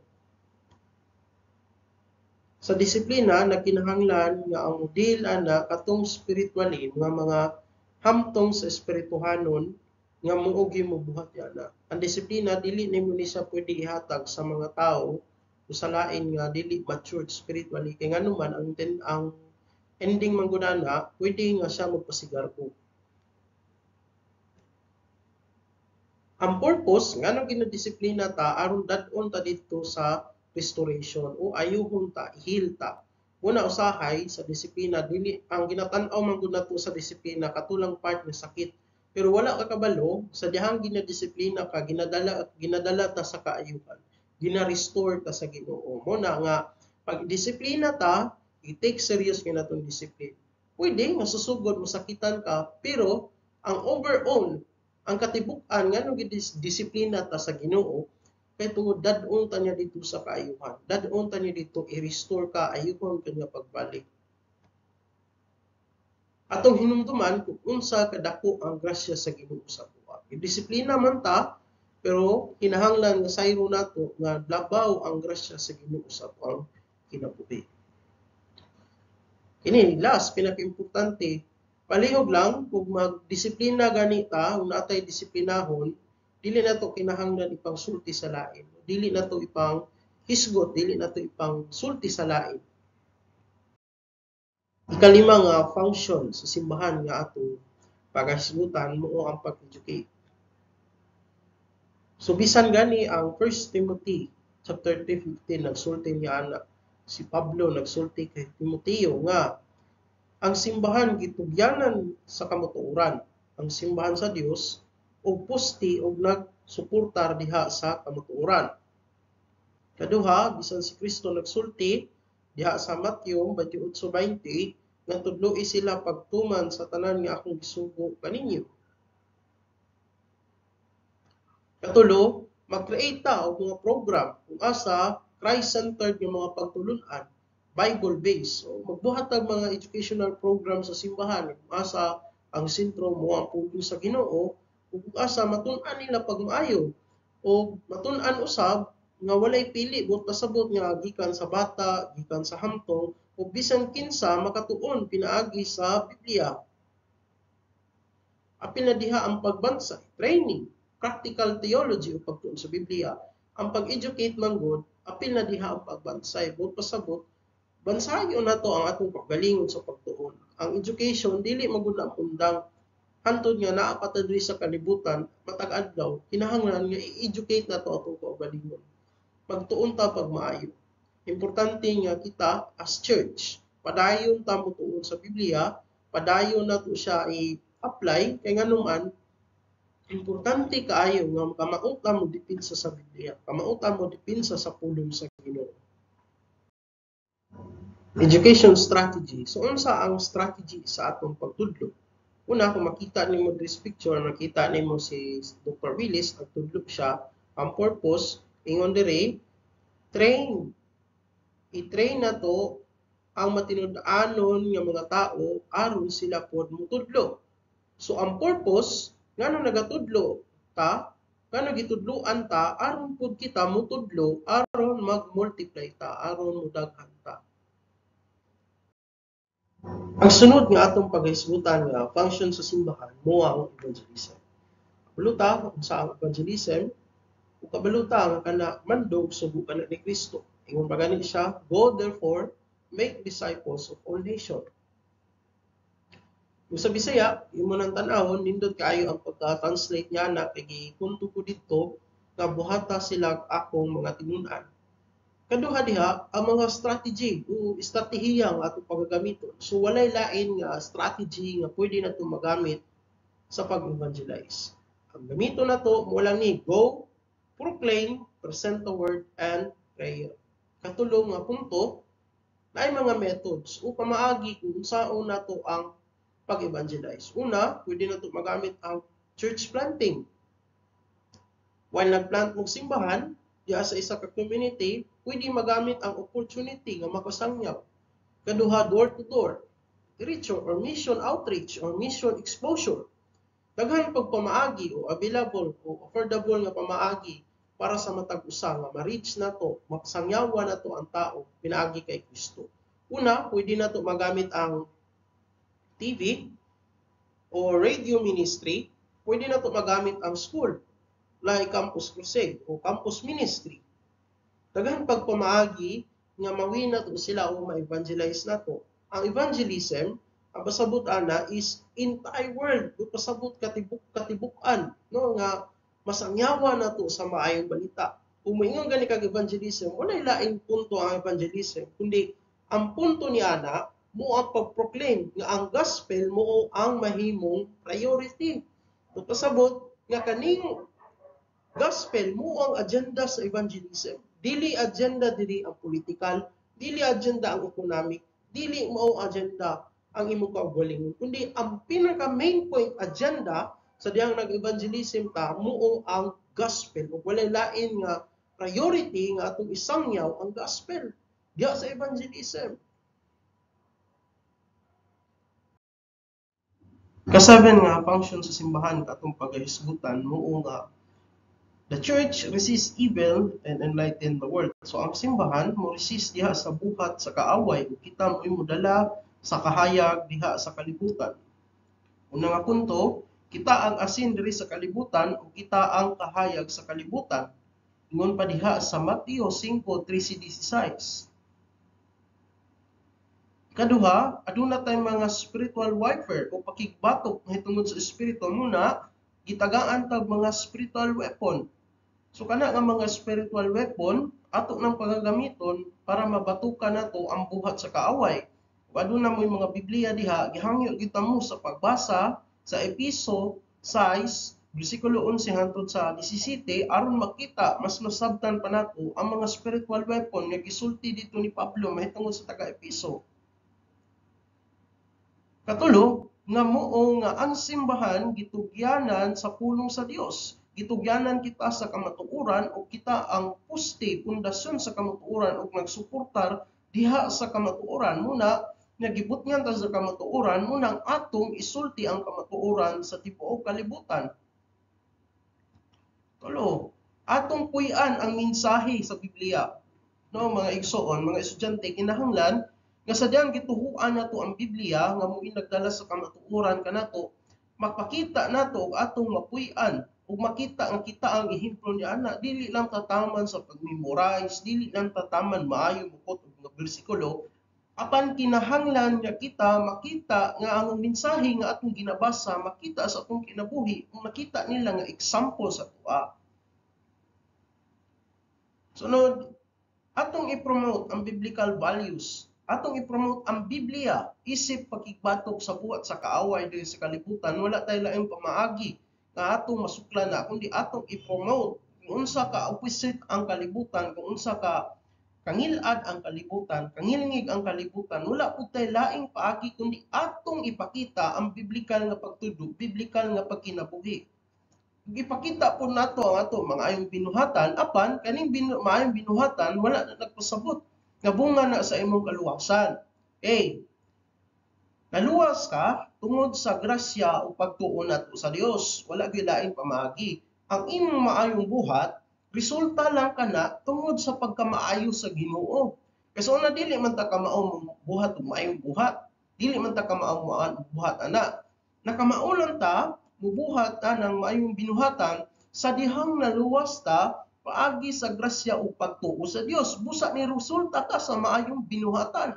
Speaker 1: Sa disiplina nagkinahanglan nga ang model ana katong spiritually nga mga hamtong sa espirituhanon nga muog gimubuhat yana. Ang disiplina dili nimo ni siya pwede ihatag sa mga tao o sa lain nga dili matured spiritually kay nganuman ang ending manggunana pwede nga siya magpasigarbo. Ang purpose nganong ginadisiplina ta aron dad-on ta didto sa restoration o ayuhon ta, heal ta. Una usahay sa disiplina dili ang ginatan-aw man gud nato sa disiplina katulang part nga sakit. Pero wala ka kabalo sa dihang ginadisiplina ka ginadala ta sa kaayuhan. Gina-restore ta sa Ginoo. Mo na nga pag disiplina ta, i-take serious nga natong discipline. Pwede nga susugod masakitan ka, pero ang overall, ang katibuk-an nga nung disiplina ta sa Ginoo kay tungod dadon ta niya dito sa kaayuhan. Dadon ta niya dito i-restore ka ayuhon kanya pagbalik. Atong hinumduman kung unsa kadako ang grasya sa Ginoo sa buhat. Disiplina man ta, pero kinahanglan nga sayro nato nga labaw ang grasya sa Ginoo sa tuang kinabuhi. Kini last pinaka-importante, palihog lang kung magdisiplina gani ta, kung natay disiplinahon, dili nato kinahanglan ipang sulti sa lain. Dili nato ipang hisgot, dili nato ipang sulti sa lain. Ikalima nga function sa simbahan nga atong pagahisgutan mo ang pag-educate. So bisan gani ang 1 Timothy chapter 3:15 nagsulti niya ana si Pablo nagsulti kay Timoteo nga ang simbahan gitugyanan sa kamatuoran. Ang simbahan sa Dios og posti og nagsuportar diha sa kamatuoran. Kaduha, bisan si Kristo nagsulti diha sa Mateo 28:20 nga tudloi sila pagtuman sa tanan nga akong gisugo kaninyo. Katulo, mag-create ta og mga program kung asa Christ-centered nga mga pagtulun-an, Bible-based. So, magbuhat ang mga educational program sa simbahan kung asa ang sentro mo ang pugong sa Ginoo ug kung asa matun-an nila pagmaayo o matun-an usab nga walay pili buot pasabot nga gikan sa bata, gikan sa hamtong o bisan kinsa makatuon pinaagi sa Biblia. Apil na diha ang pagbansay, training, practical theology o pagtuon sa Biblia. Ang pag-educate man gud, apil na diha ang pagbansay. Buot pasabot, bansayon nato ang atong paggalingon sa pagtuon. Ang education dili magud ang undang hantod nga naa pa ta diri sa kalibutan matag adlaw kinahanglan nga i-educate nato atong kaugalingon. Pagtuon ta pagmaayo. Importante nga kita as church, padayon ta motuon sa Biblia, padayon nato siya i-apply kay nganuman importante kaayo nga kamauta mo dipinsa sa Biblia, kamauta mo dipinsa sa pulong sa Ginoo. Education strategy. So unsa ang strategy sa atong pagtudlo? Una, kung makita nimo this picture, nakita nimo si Dr. Willis, nagtudlo siya, ang purpose ingon diri train. I-train na to ang matinud-anon nga mga tao aron sila pod mutudlo. So ang purpose ngano nagatudlo ta, ngano gitudloan ta aron pod kita mutudlo aron mag-multiply ta, aron mudaghan ta. Ang sunod nga atong paghisgutan nga function sa simbahan mo ang evangelism. Baluta sa ang evangelism, ug kabaluta nga kana mandog sugo kana ni Kristo. Ingon pa gani siya, go therefore make disciples of all nations. Kung sa Bisaya, imo nang tan-awon nindot kaayo ang pagka-translate niya na kay gikunto ko didto nga buhata sila akong mga tinun-an. Kaduha diha ang mga strategy o estratehiya nga atong paggamiton. So walay lain nga strategy nga pwede nato magamit sa pag-evangelize. Ang gamiton nato mo lang ni go, proclaim, present the word and prayer. Katulong nga punto naay mga methods upang maagi kung unsaon nato ang pag-evangelize. Una, pwede nato magamit ang church planting. While nagplant mong simbahan, diya sa isa ka community, pwede magamit ang opportunity nga makasangyaw. Kaduha, door to door, diretso or mission outreach or mission exposure. Daghan pagpamaagi o available o affordable nga pamaagi para sa matag usa nga ma-reach nato, makasangyawa nato ang tao pinaagi kay Kristo. Una, pwede nato magamit ang TV o radio ministry, pwede nato magamit ang school like campus crusade o campus ministry. Daghan pagpamaagi nga mawin nato sila o ma-evangelize nato. Ang evangelism, ang pasabot ana is entire world, pasabot katibuk-an, no nga masangyawa nato sa maayong balita. Kung moingon gani kag evangelism, walay laing punto ang evangelism, kundi ang punto ni ana mo ang pag-proclaim nga ang gospel mo ang mahimong priority. So pasabot nga kaning gospel mo ang agenda sa evangelism. Dili agenda dili ang political, dili agenda ang economic, dili mao agenda ang imong kaugalingon, kundi ang pinaka main point agenda sa diyang nag-evangelism ta muo ang gospel, ug walay lain nga priority nga atong isangyaw ang gospel diya sa evangelism. Kasabihan nga function sa simbahan katong pagahisgutan muo nga the church resists evil and enlighten the world. So ang simbahan mo resist diha sa buhat sa kaaway ug kita mo dala sa kahayag diha sa kalibutan. Una nga punto, kita ang asin diri sa kalibutan ug kita ang kahayag sa kalibutan. Ingon pa diha sa Mateo 5:13-16. Kaduha, aduna tay mga spiritual warfare o pakigbatok mahitungod sa espiritu muna, gitagaan tag mga spiritual weapon. So kana nga mga spiritual weapon ato nang pagagamiton para mabatukan nato ang buhat sa kaaway. Aduna mo mga Biblia diha, gihangyo kita mo sa pagbasa sa Episo 6 bersikulo 11 hangtod sa 17 aron makita mas masabtan pa nato ang mga spiritual weapon nga gisulti dito ni Pablo mahitungod sa taga-Episo. Katulo, nga muo nga ang simbahan gitugyanan sa pulong sa Dios. Gitugyanan kita sa kamatuoran o kita ang puste, pundasyon sa kamatuoran o nagsuportar diha sa kamatuoran. Muna, nagibutngan ta sa kamatuoran, munang atong isulti ang kamatuoran sa tibuok kalibutan. Tulo, atong puy-an ang mensahe sa Biblia. No, mga igsoon, mga estudyante, kinahanglan nga sadyang gituhuan nato ang Biblia nga muin nagdala sa kamatuoran kanato, makakita nato og atong mapuy-an ug makita ang kita ang ehemplo ni ana, dili lang tataman sa pag-memorize, dili lang tataman maayo mukot og mga bersikulo, apan kinahanglan nga kita makita nga ang mensahe nga atong ginabasa makita sa atong kinabuhi ug makita nila nga example sa tuwa. Sunod, atong i-promote ang biblical values. Atong i-promote ang Biblia, isip pakigbatok sa buhat sa kaaway diri sa kalibutan. Wala tayo laing pamaagi nga atong masuklan na, kundi atong i-promote kung unsa ka opposite ang kalibutan, kung unsa ka kangilad ang kalibutan, kangilngig ang kalibutan. Wala po tayo laing paagi, kundi atong ipakita ang biblical nga pagtudlo, biblical nga pagkinabuhi. Ipakita po nato ang ato mga ayong binuhatan, apan kaning maayong binuhatan wala na nagpasabot nga bunga na sa imong kaluwasan. Naluwas ka tungod sa grasya o pagtuon nato sa Dios. Wala gyud lain pamaagi. Ang imong maayong buhat resulta lang kana tungod sa pagkamaayo sa Ginoo. Kasi una dili man ta kamao buhat og maayong buhat. Dili man ta kamao buhat ana. Nakamao lang ta mubuhat ta ng maayong binuhatan sa dihang naluwas ta paagi sa grasya o pagtuo sa Dios. Busa ni resulta ka sa maayong binuhatan.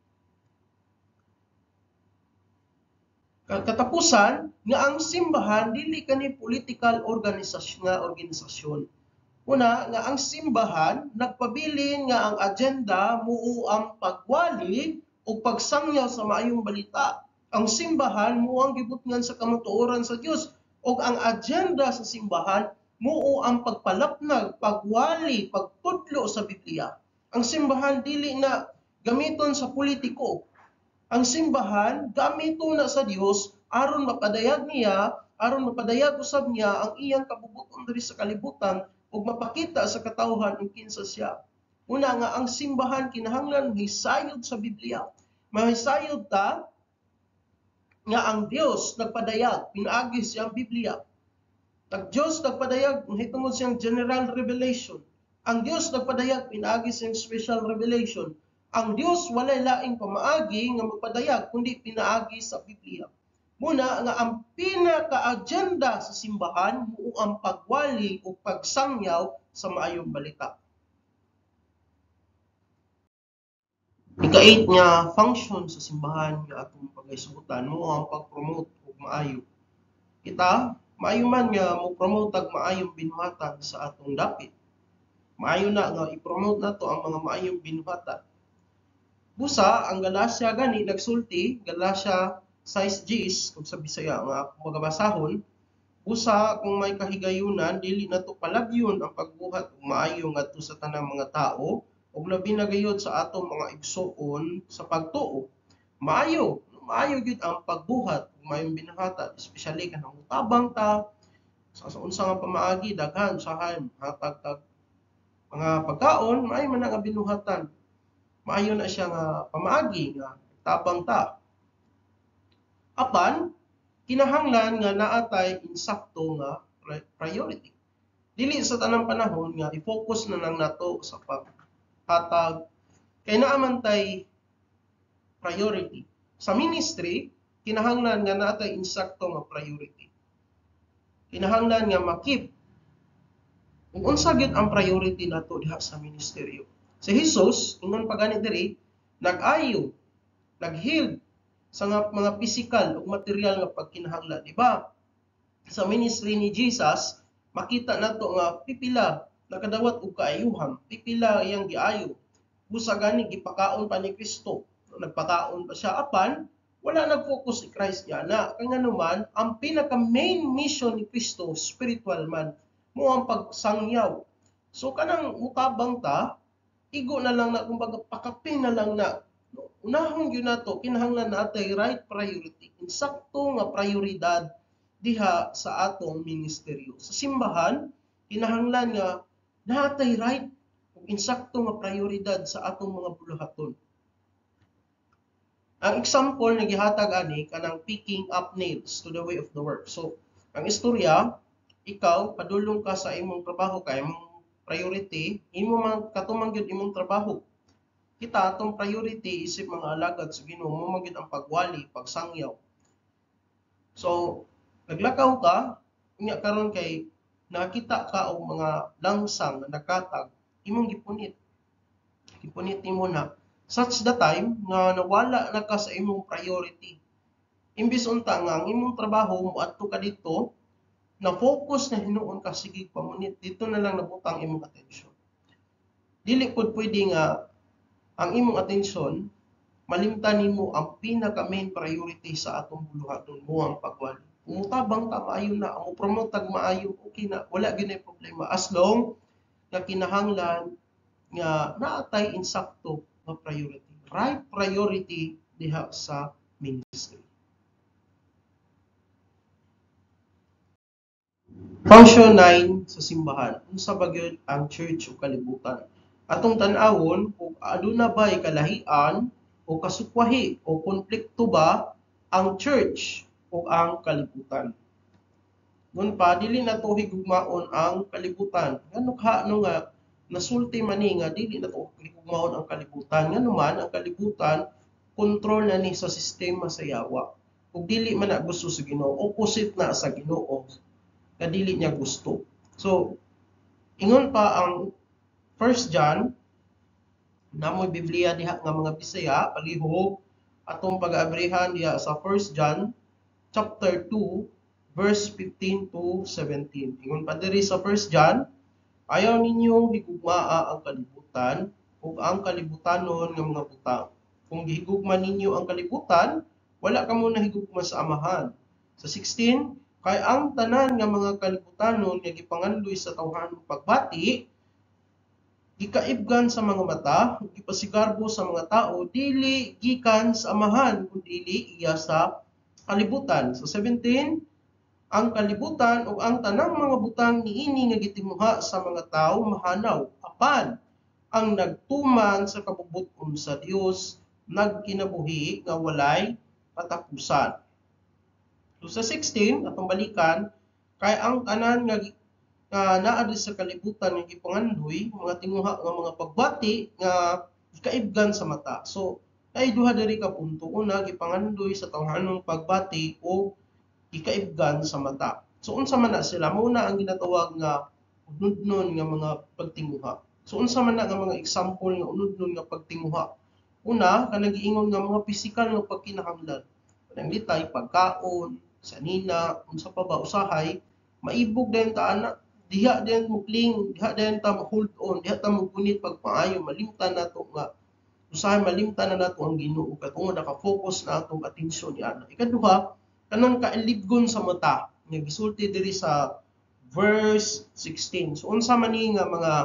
Speaker 1: Katapusan nga ang simbahan dili kani political organisasyon. Una nga ang simbahan nagpabilin nga ang agenda muo ang pagwali o pagsangyaw sa maayong balita. Ang simbahan muo ang gibutngan sa kamatuoran sa Dios ug ang agenda sa simbahan muo ang pagpalapnag, pagwali, pagtudlo sa Biblia. Ang simbahan dili na gamiton sa politiko. Ang simbahan gamiton na sa Dios aron mapadayag niya, aron mapadayag usab niya ang iyang kabubuton diri sa kalibutan ug mapakita sa katawhan kung kinsa siya. Una nga ang simbahan kinahanglan mahisayod sa Biblia. Mahisayod ta nga ang Dios nagpadayag pinaagi siyang Biblia. Ang Diyos nagpadayag hitungod siyang general revelation. Ang Diyos nagpadayag pinaagi siyang special revelation. Ang Diyos walay laing pamaagi nga magpadayag kundi pinaagi sa Biblia. Muna nga ang pinaka-agenda sa simbahan mao ang pagwali o pagsangyaw sa maayong balita. Ika-8 nga function sa simbahan nga atong pagahisgutan mao ang pag-promote og maayo. Kita maayo man nga mo-promote ang maayong binuhatan sa atong dapit. Maayo na nga i-promote nato ang mga maayong binuhatan. Busa ang Galacia gani nagsulti, Galacia 6:10 kung sa Bisaya nga ako magabasahon, busa kung may kahigayunan dili nato palagyon ang pagbuhat og maayo ngadto sa tanang mga tao ug labi na gayud sa atong mga igsoon sa pagtuo. Maayo maayo gyud ang pagbuhat ug maayong binuhatan, especially kanang mutabang ta sa unsa nga pamaagi daghan usahay hatag tag mga pagkaon, maayo man nga binuhatan. Maayo na siya nga pamaagi nga tabang ta. Apan kinahanglan nga naatay insakto nga priority. Dili sa tanang panahon nga i-focus na lang nato sa paghatag kay naa man tay priority. Sa ministry, kinahanglan nga naatay insakto nga priority. Kinahanglan nga makip kung unsa gyud ang priority nato diha sa ministeryo. Si Jesus, ingon pa gani diri, nag-ayo, nag-heal sa mga physical ug material nga pagkinahanglan, di ba? Sa ministry ni Jesus, makita nato nga pipila nakadawat og kaayuhan, pipila iyang giayo. Busa gani gipakaon pa ni Kristo. Nagpakaon pa siya apan wala nag-focus si Christ yana. Kay nganuman ang pinaka main mission ni Kristo spiritual man mo ang pagsangyaw. So kanang mutabang ta, igo na lang na kumbaga pakapin na lang na. Unahon gyud nato kinahanglan natay right priority, insakto nga prioridad diha sa atong ministeryo. Sa simbahan kinahanglan nga natay right ug insakto nga prioridad sa atong mga buluhaton. Ang example nga gihatag ani kanang picking up nails to the way of the work. So ang istorya, ikaw padulong ka sa imong trabaho kay imong priority, imo man katumang gyud imong trabaho. Kita atong priority isip mga alagad sa Ginoo mo man gyud ang pagwali, pagsangyaw. So naglakaw ka, unya karon kay nakita ka og mga langsang na nakatag, imong gipunit. Gipunit nimo na such the time nga nawala na ka sa imong priority. Imbis unta nga ang imong trabaho moadto ka dito, na focus na hinuon ka sige pamunit dito na lang nabutang imong atensyon. Dili pud pwede nga ang imong atensyon malimtan nimo ang pinaka main priority sa atong buluhaton mo ang pagwali. Kung mutabang ta maayo na, ang promote tag maayo okay na, wala gyud problema as long nga kinahanglan nga naatay insakto nga priority. Right priority diha sa ministry. Function 9 sa simbahan. Unsa ba gyud ang church o kalibutan? Atong tan-awon kung aduna bay kalahian o kasukwahi o konflikto ba ang church o ang kalibutan. Ngun pa dili na to higugmaon ang kalibutan. Ngano nga nasulti man ni nga dili na to higugmaon ang kalibutan. Ngano man ang kalibutan kontrol na ni sa sistema sa yawa. Ug dili man na gusto sa Ginoo, opposite na sa Ginoo. Kadili niya gusto. So ingon pa ang 1 John namoy Biblia diha nga mga Bisaya palihog atong pag-aabrihan diha sa 1 John chapter 2 verse 15 to 17. Ingon pa diri sa 1 John, ayaw ninyong higugmaa ang kalibutan ug ang kalibutanon nga mga butang. Kung gihigugma ninyo ang kalibutan, wala kamo nahigugma sa Amahan. Sa 16, kay ang tanan nga mga kalibutanon nga gipangandoy sa tawhanong pagbati gikaibgan sa mga mata, gipasigarbo sa mga tao, dili gikan sa Amahan kundi iya sa kalibutan. Sa 17, ang kalibutan o ang tanang mga butang niini nga gitimuha sa mga tao mahanaw, apan ang nagtuman sa kabubuton sa Dios nagkinabuhi nga walay katapusan. So sa 16 atong balikan, kay ang tanan nga naa sa kalibutan nga gipangandoy mga tinguha nga mga pagbati nga gikaibgan sa mata. So ay duha diri ka punto. Una, gipangandoy sa tawhanong pagbati o gikaibgan sa mata. So unsa man na sila? Muna ang ginatawag nga unudnon nga mga pagtinguha. So unsa man na nga mga example nga unudnon nga pagtinguha? Una, kanang giingon nga mga physical nga pagkinahanglan. Kanang litay, pagkaon, sanina, unsa pa ba usahay, maibog din ta ana, diha din mo cling, diha din ta mo hold on, diha ta mo punit pagpaayo, malimtan nato nga usahay malimtan na nato ang Ginoo katong naka-focus na atong atensyon ana. Ikaduha, kanang kailibgon sa mata nga gisulti diri sa verse 16. So unsa man ni nga mga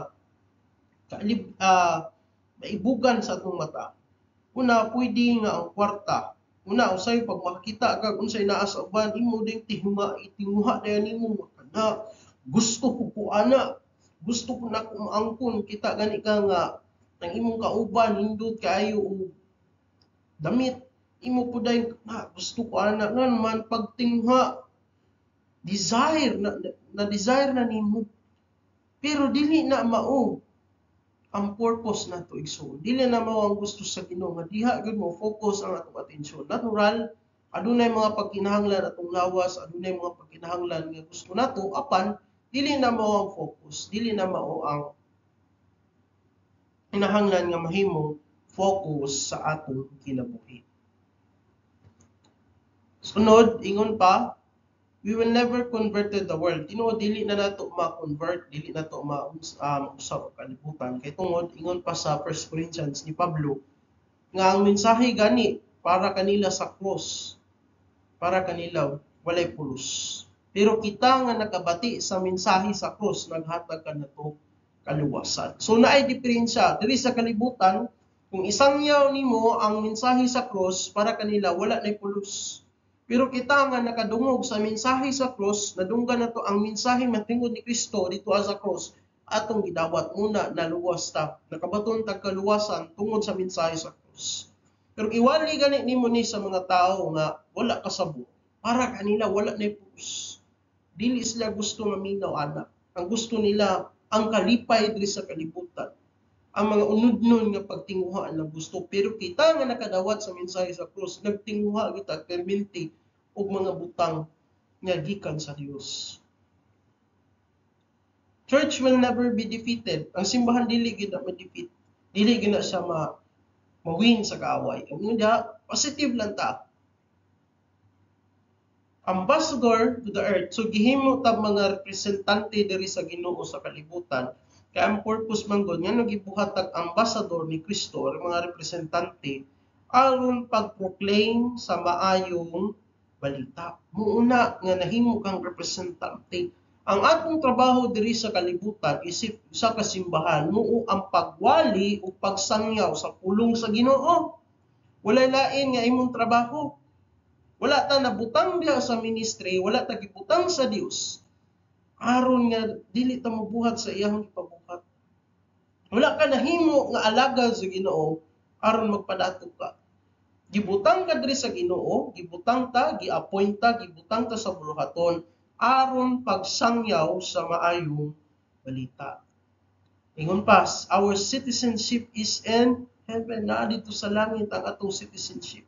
Speaker 1: maibugan sa atong mata? Una, pwede nga ang kwarta Una usay pag makakita ka unsay naa sa uban, imo ding tinguha dayon nimo kana. Gusto ko po ana. Gusto ko na kumaangkon kita gani ka nga ang imong kauban hindot kaayo og damit. Imo po dayon gusto ko ana nga man pagtingha desire na desire na nimo. Pero dili na mao ang purpose nato igsoon. Dili na mao ang gusto sa Ginoo nga diha gyud mo focus ang atong atensyon. Natural, adunay mga pagkinahanglan atong lawas, adunay mga pagkinahanglan nga gusto nato apan dili na mao ang focus, dili na mao ang kinahanglan nga mahimong focus sa atong kinabuhi. Sunod, ingon pa, we will never converted the world. Tinuod dili na nato ma-convert, dili nato mausab og kalibutan kay tungod ingon pa sa 1 Corinthians ni Pablo nga ang mensahe gani para kanila sa cross, para kanila walay pulos. Pero kita nga nakabati sa mensahe sa cross naghatag kanato kaluwasan. So naay diferensya diri sa kalibutan kung isangyaw nimo ang mensahe sa cross para kanila wala nay pulos. Pero kita nga nakadungog sa mensahe sa cross, nadunggan nato ang mensahe matingod ni Kristo dito sa cross, atong gidawat muna naluwas ta. Nakabaton tag kaluwasan tungod sa mensahe sa cross. Pero iwali gani nimo ni sa mga tao nga wala kasabot, para kanila wala nay pulos. Dili sila gusto maminaw ana. Ang gusto nila ang kalipay diri sa kalibutan. Ang mga unudnon nga pagtinguha ang gusto, pero kita nga nakadawat sa mensahe sa cross nagtinguha kita perminti og mga butang nga gikan sa Dios. Church will never be defeated. Ang simbahan dili gid na ma-defeat. Dili gid na siya ma-win sa kaaway. Ang nga positive lang ta. Ambassador to the earth. So gihimo ta mga representante diri sa Ginoo sa kalibutan. Kaya ang purpose man gud nga gibuhatag ambassador ni Kristo or mga representante aron pag-proclaim sa maayong balita. Muuna nga nahimo kang representante. Ang atong trabaho diri sa kalibutan isip sa kasimbahan mao ang pagwali o pagsangyaw sa pulong sa Ginoo. Walay lain nga imong trabaho. Wala ta nabutang diha sa ministry, wala ta gibutang sa Dios. Aron nga dili ta mabuhat sa iyang ipabuhat. Wala ka nahimo nga alagad sa Ginoo aron magpadato ka. Gibutang ka diri sa Ginoo, gibutang ta, gi-appoint ta, gibutang ta sa buluhaton aron pagsangyaw sa maayong balita. Ingon pas, our citizenship is in heaven. Na dito sa langit ang atong citizenship.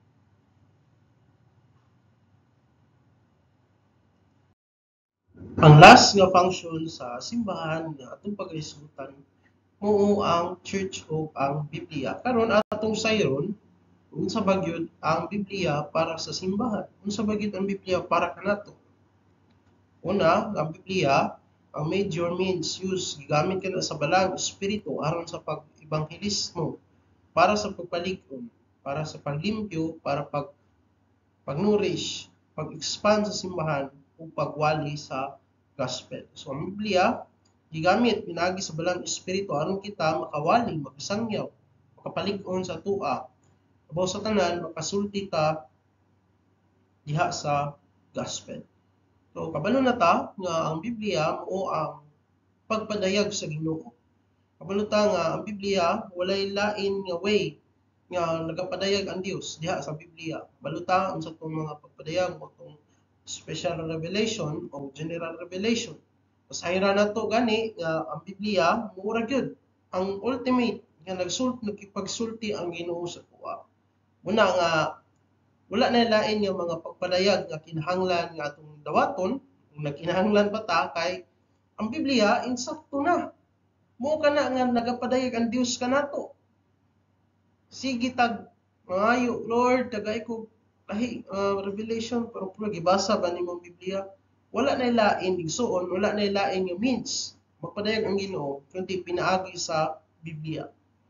Speaker 1: Ang last nga function sa simbahan nga atong paghisgutan mao ang church o ang Biblia. Karon atong sayron unsa ba gyud ang Biblia para sa simbahan? Unsa ba gyud ang Biblia para kanato? Una, ang Biblia ang major means used gigamit kana sa balang espiritu aron sa pag-ebanghelismo, para sa pagpalig-on, para sa paglimpyo, para pag-nourish, pag-expand sa simbahan o pagwali sa gospel. So ang Biblia gigamit pinagi sa balang espiritu aron kita makawali, makasangyaw, makapalig-on sa tua. Abaw sa tanan makasulti ta diha sa gospel. So kabalo na ta nga ang Biblia mao ang pagpadayag sa Ginoo. Kabalo ta nga ang Biblia walay lain nga way nga nagapadayag ang Dios diha sa Biblia. Baluta unsa tong mga pagpadayag o tong special revelation o general revelation. Pasayra na to gani nga ang Biblia mura gyud ang ultimate nga nagpagsulti ang Ginoo sa tuwa. Una nga wala na lain nga mga pagpadayag nga kinahanglan nga atong dawaton, kung nagkinahanglan pa ta kay ang Biblia insakto na. Mao kana nga nagapadayag ang Dios kanato. Sige tag maayo Lord tagay ko lahi revelation pero puro gibasa ba nimong Biblia? Wala na lain igsuon, wala na lain nga means magpadayag ang Ginoo kundi pinaagi sa Biblia.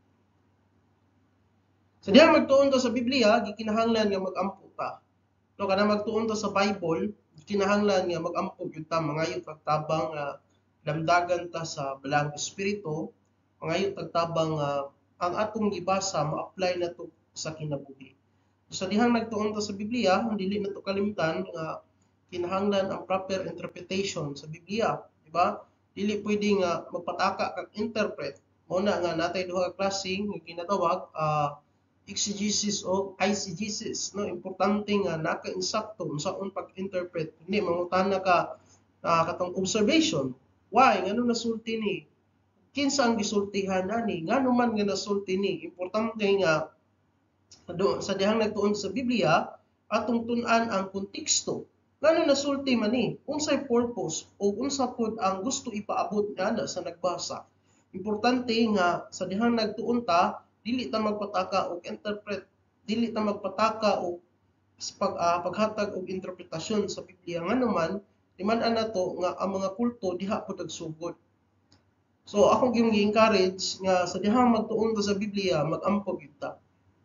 Speaker 1: So diha magtuon ta sa Biblia, gikinahanglan nga mag-ampo ta. No kana magtuon ta sa Bible, gikinahanglan nga mag-ampo gyud ta mangayo tagtabang nga damdagan ta sa balang espiritu, mangayo tagtabang ang atong gibasa ma-apply nato sa kinabuhi. Sa dihang nagtuon ta sa Biblia, dili na to kalimtan nga kinahanglan ang proper interpretation sa Biblia, di ba? Dili pwede nga magpataka kag interpret. Muna nga natay duha ka klase nga ginatawag exegesis o eisegesis, no? Importante nga naka-insakto unsaon pag-interpret. Hindi mangutana ka katong observation. Why? Ngano nasulti ni? Kinsa ang gisultihan ani? Ngano man nga nasulti ni? Importante nga sa dihang nagtuon sa Biblia atong tun-an ang konteksto. Ngano nasulti man ni? Unsay purpose o unsa pod ang gusto ipaabot nana sa nagbasa. Importante nga sa dihang nagtuon ta dili ta magpataka og interpret, dili ta magpataka og paghatag og interpretasyon sa Biblia nganuman timan-an nato nga ang mga kulto diha pod nagsugod. So ako gyud gi-encourage nga sa dihang magtuon ta sa Biblia mag-ampog gyud ta.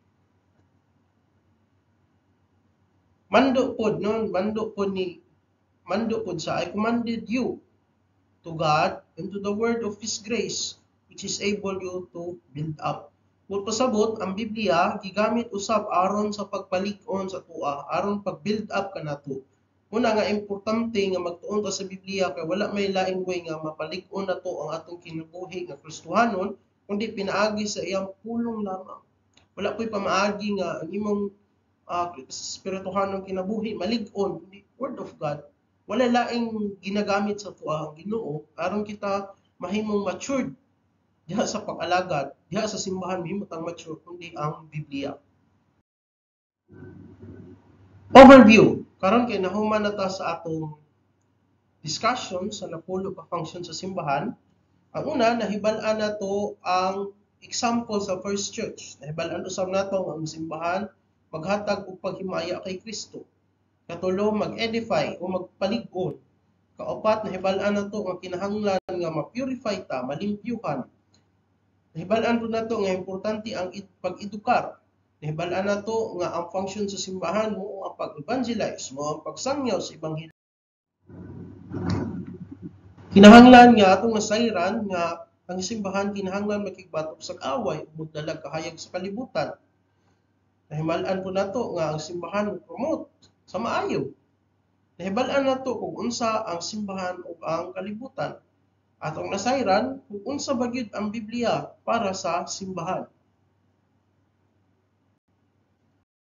Speaker 1: Mando pod no, mando pod sa I commanded you to God and to the word of His grace which is able you to build up. Kung pasabot, ang Biblia gigamit usab aron sa pagpalig-on sa tua, aron pag-build up kanato. Una nga importante nga magtuon ta sa Biblia kay wala may laing way nga mapalig-on nato ang atong kinabuhi nga Kristohanon kundi pinaagi sa iyang pulong lamang. Wala po'y pamaagi nga ang imong spirituhanong kinabuhi malig-on kundi word of God. Wala laing ginagamit sa tuwa ang Ginoo aron kita mahimong matured diha sa pag-alagad, diha sa simbahan mahimong tang mature kundi ang Biblia. Overview. Karon kay nahuman na ta sa atong discussion sa napulo ka function sa simbahan. Ang una nahibal-an nato ang example sa First Church. Nahibal-an usab nato ang simbahan maghatag og paghimaya kay Kristo. Katulo, mag-edify o magpalig-on. Kaupat, nahibal-an nato nga kinahanglan nga ma-purify ta, malimpyuhan. Nahibal-an po nato nga importante ang pag-edukar. Nahibal-an nato nga ang function sa simbahan mo ang pag-evangelize, mo ang pagsangyaw sa ebanghelyo. Kinahanglan nga atong nasayran nga ang simbahan kinahanglan makigbatok sa away ug magdalag kahayag sa kalibutan. Nahibal-an po nato nga ang simbahan mo promote sa maayo. Nahibal-an nato kung unsa ang simbahan ug ang kalibutan. Atong nasayran kung unsa ba gyud ang Biblia para sa simbahan.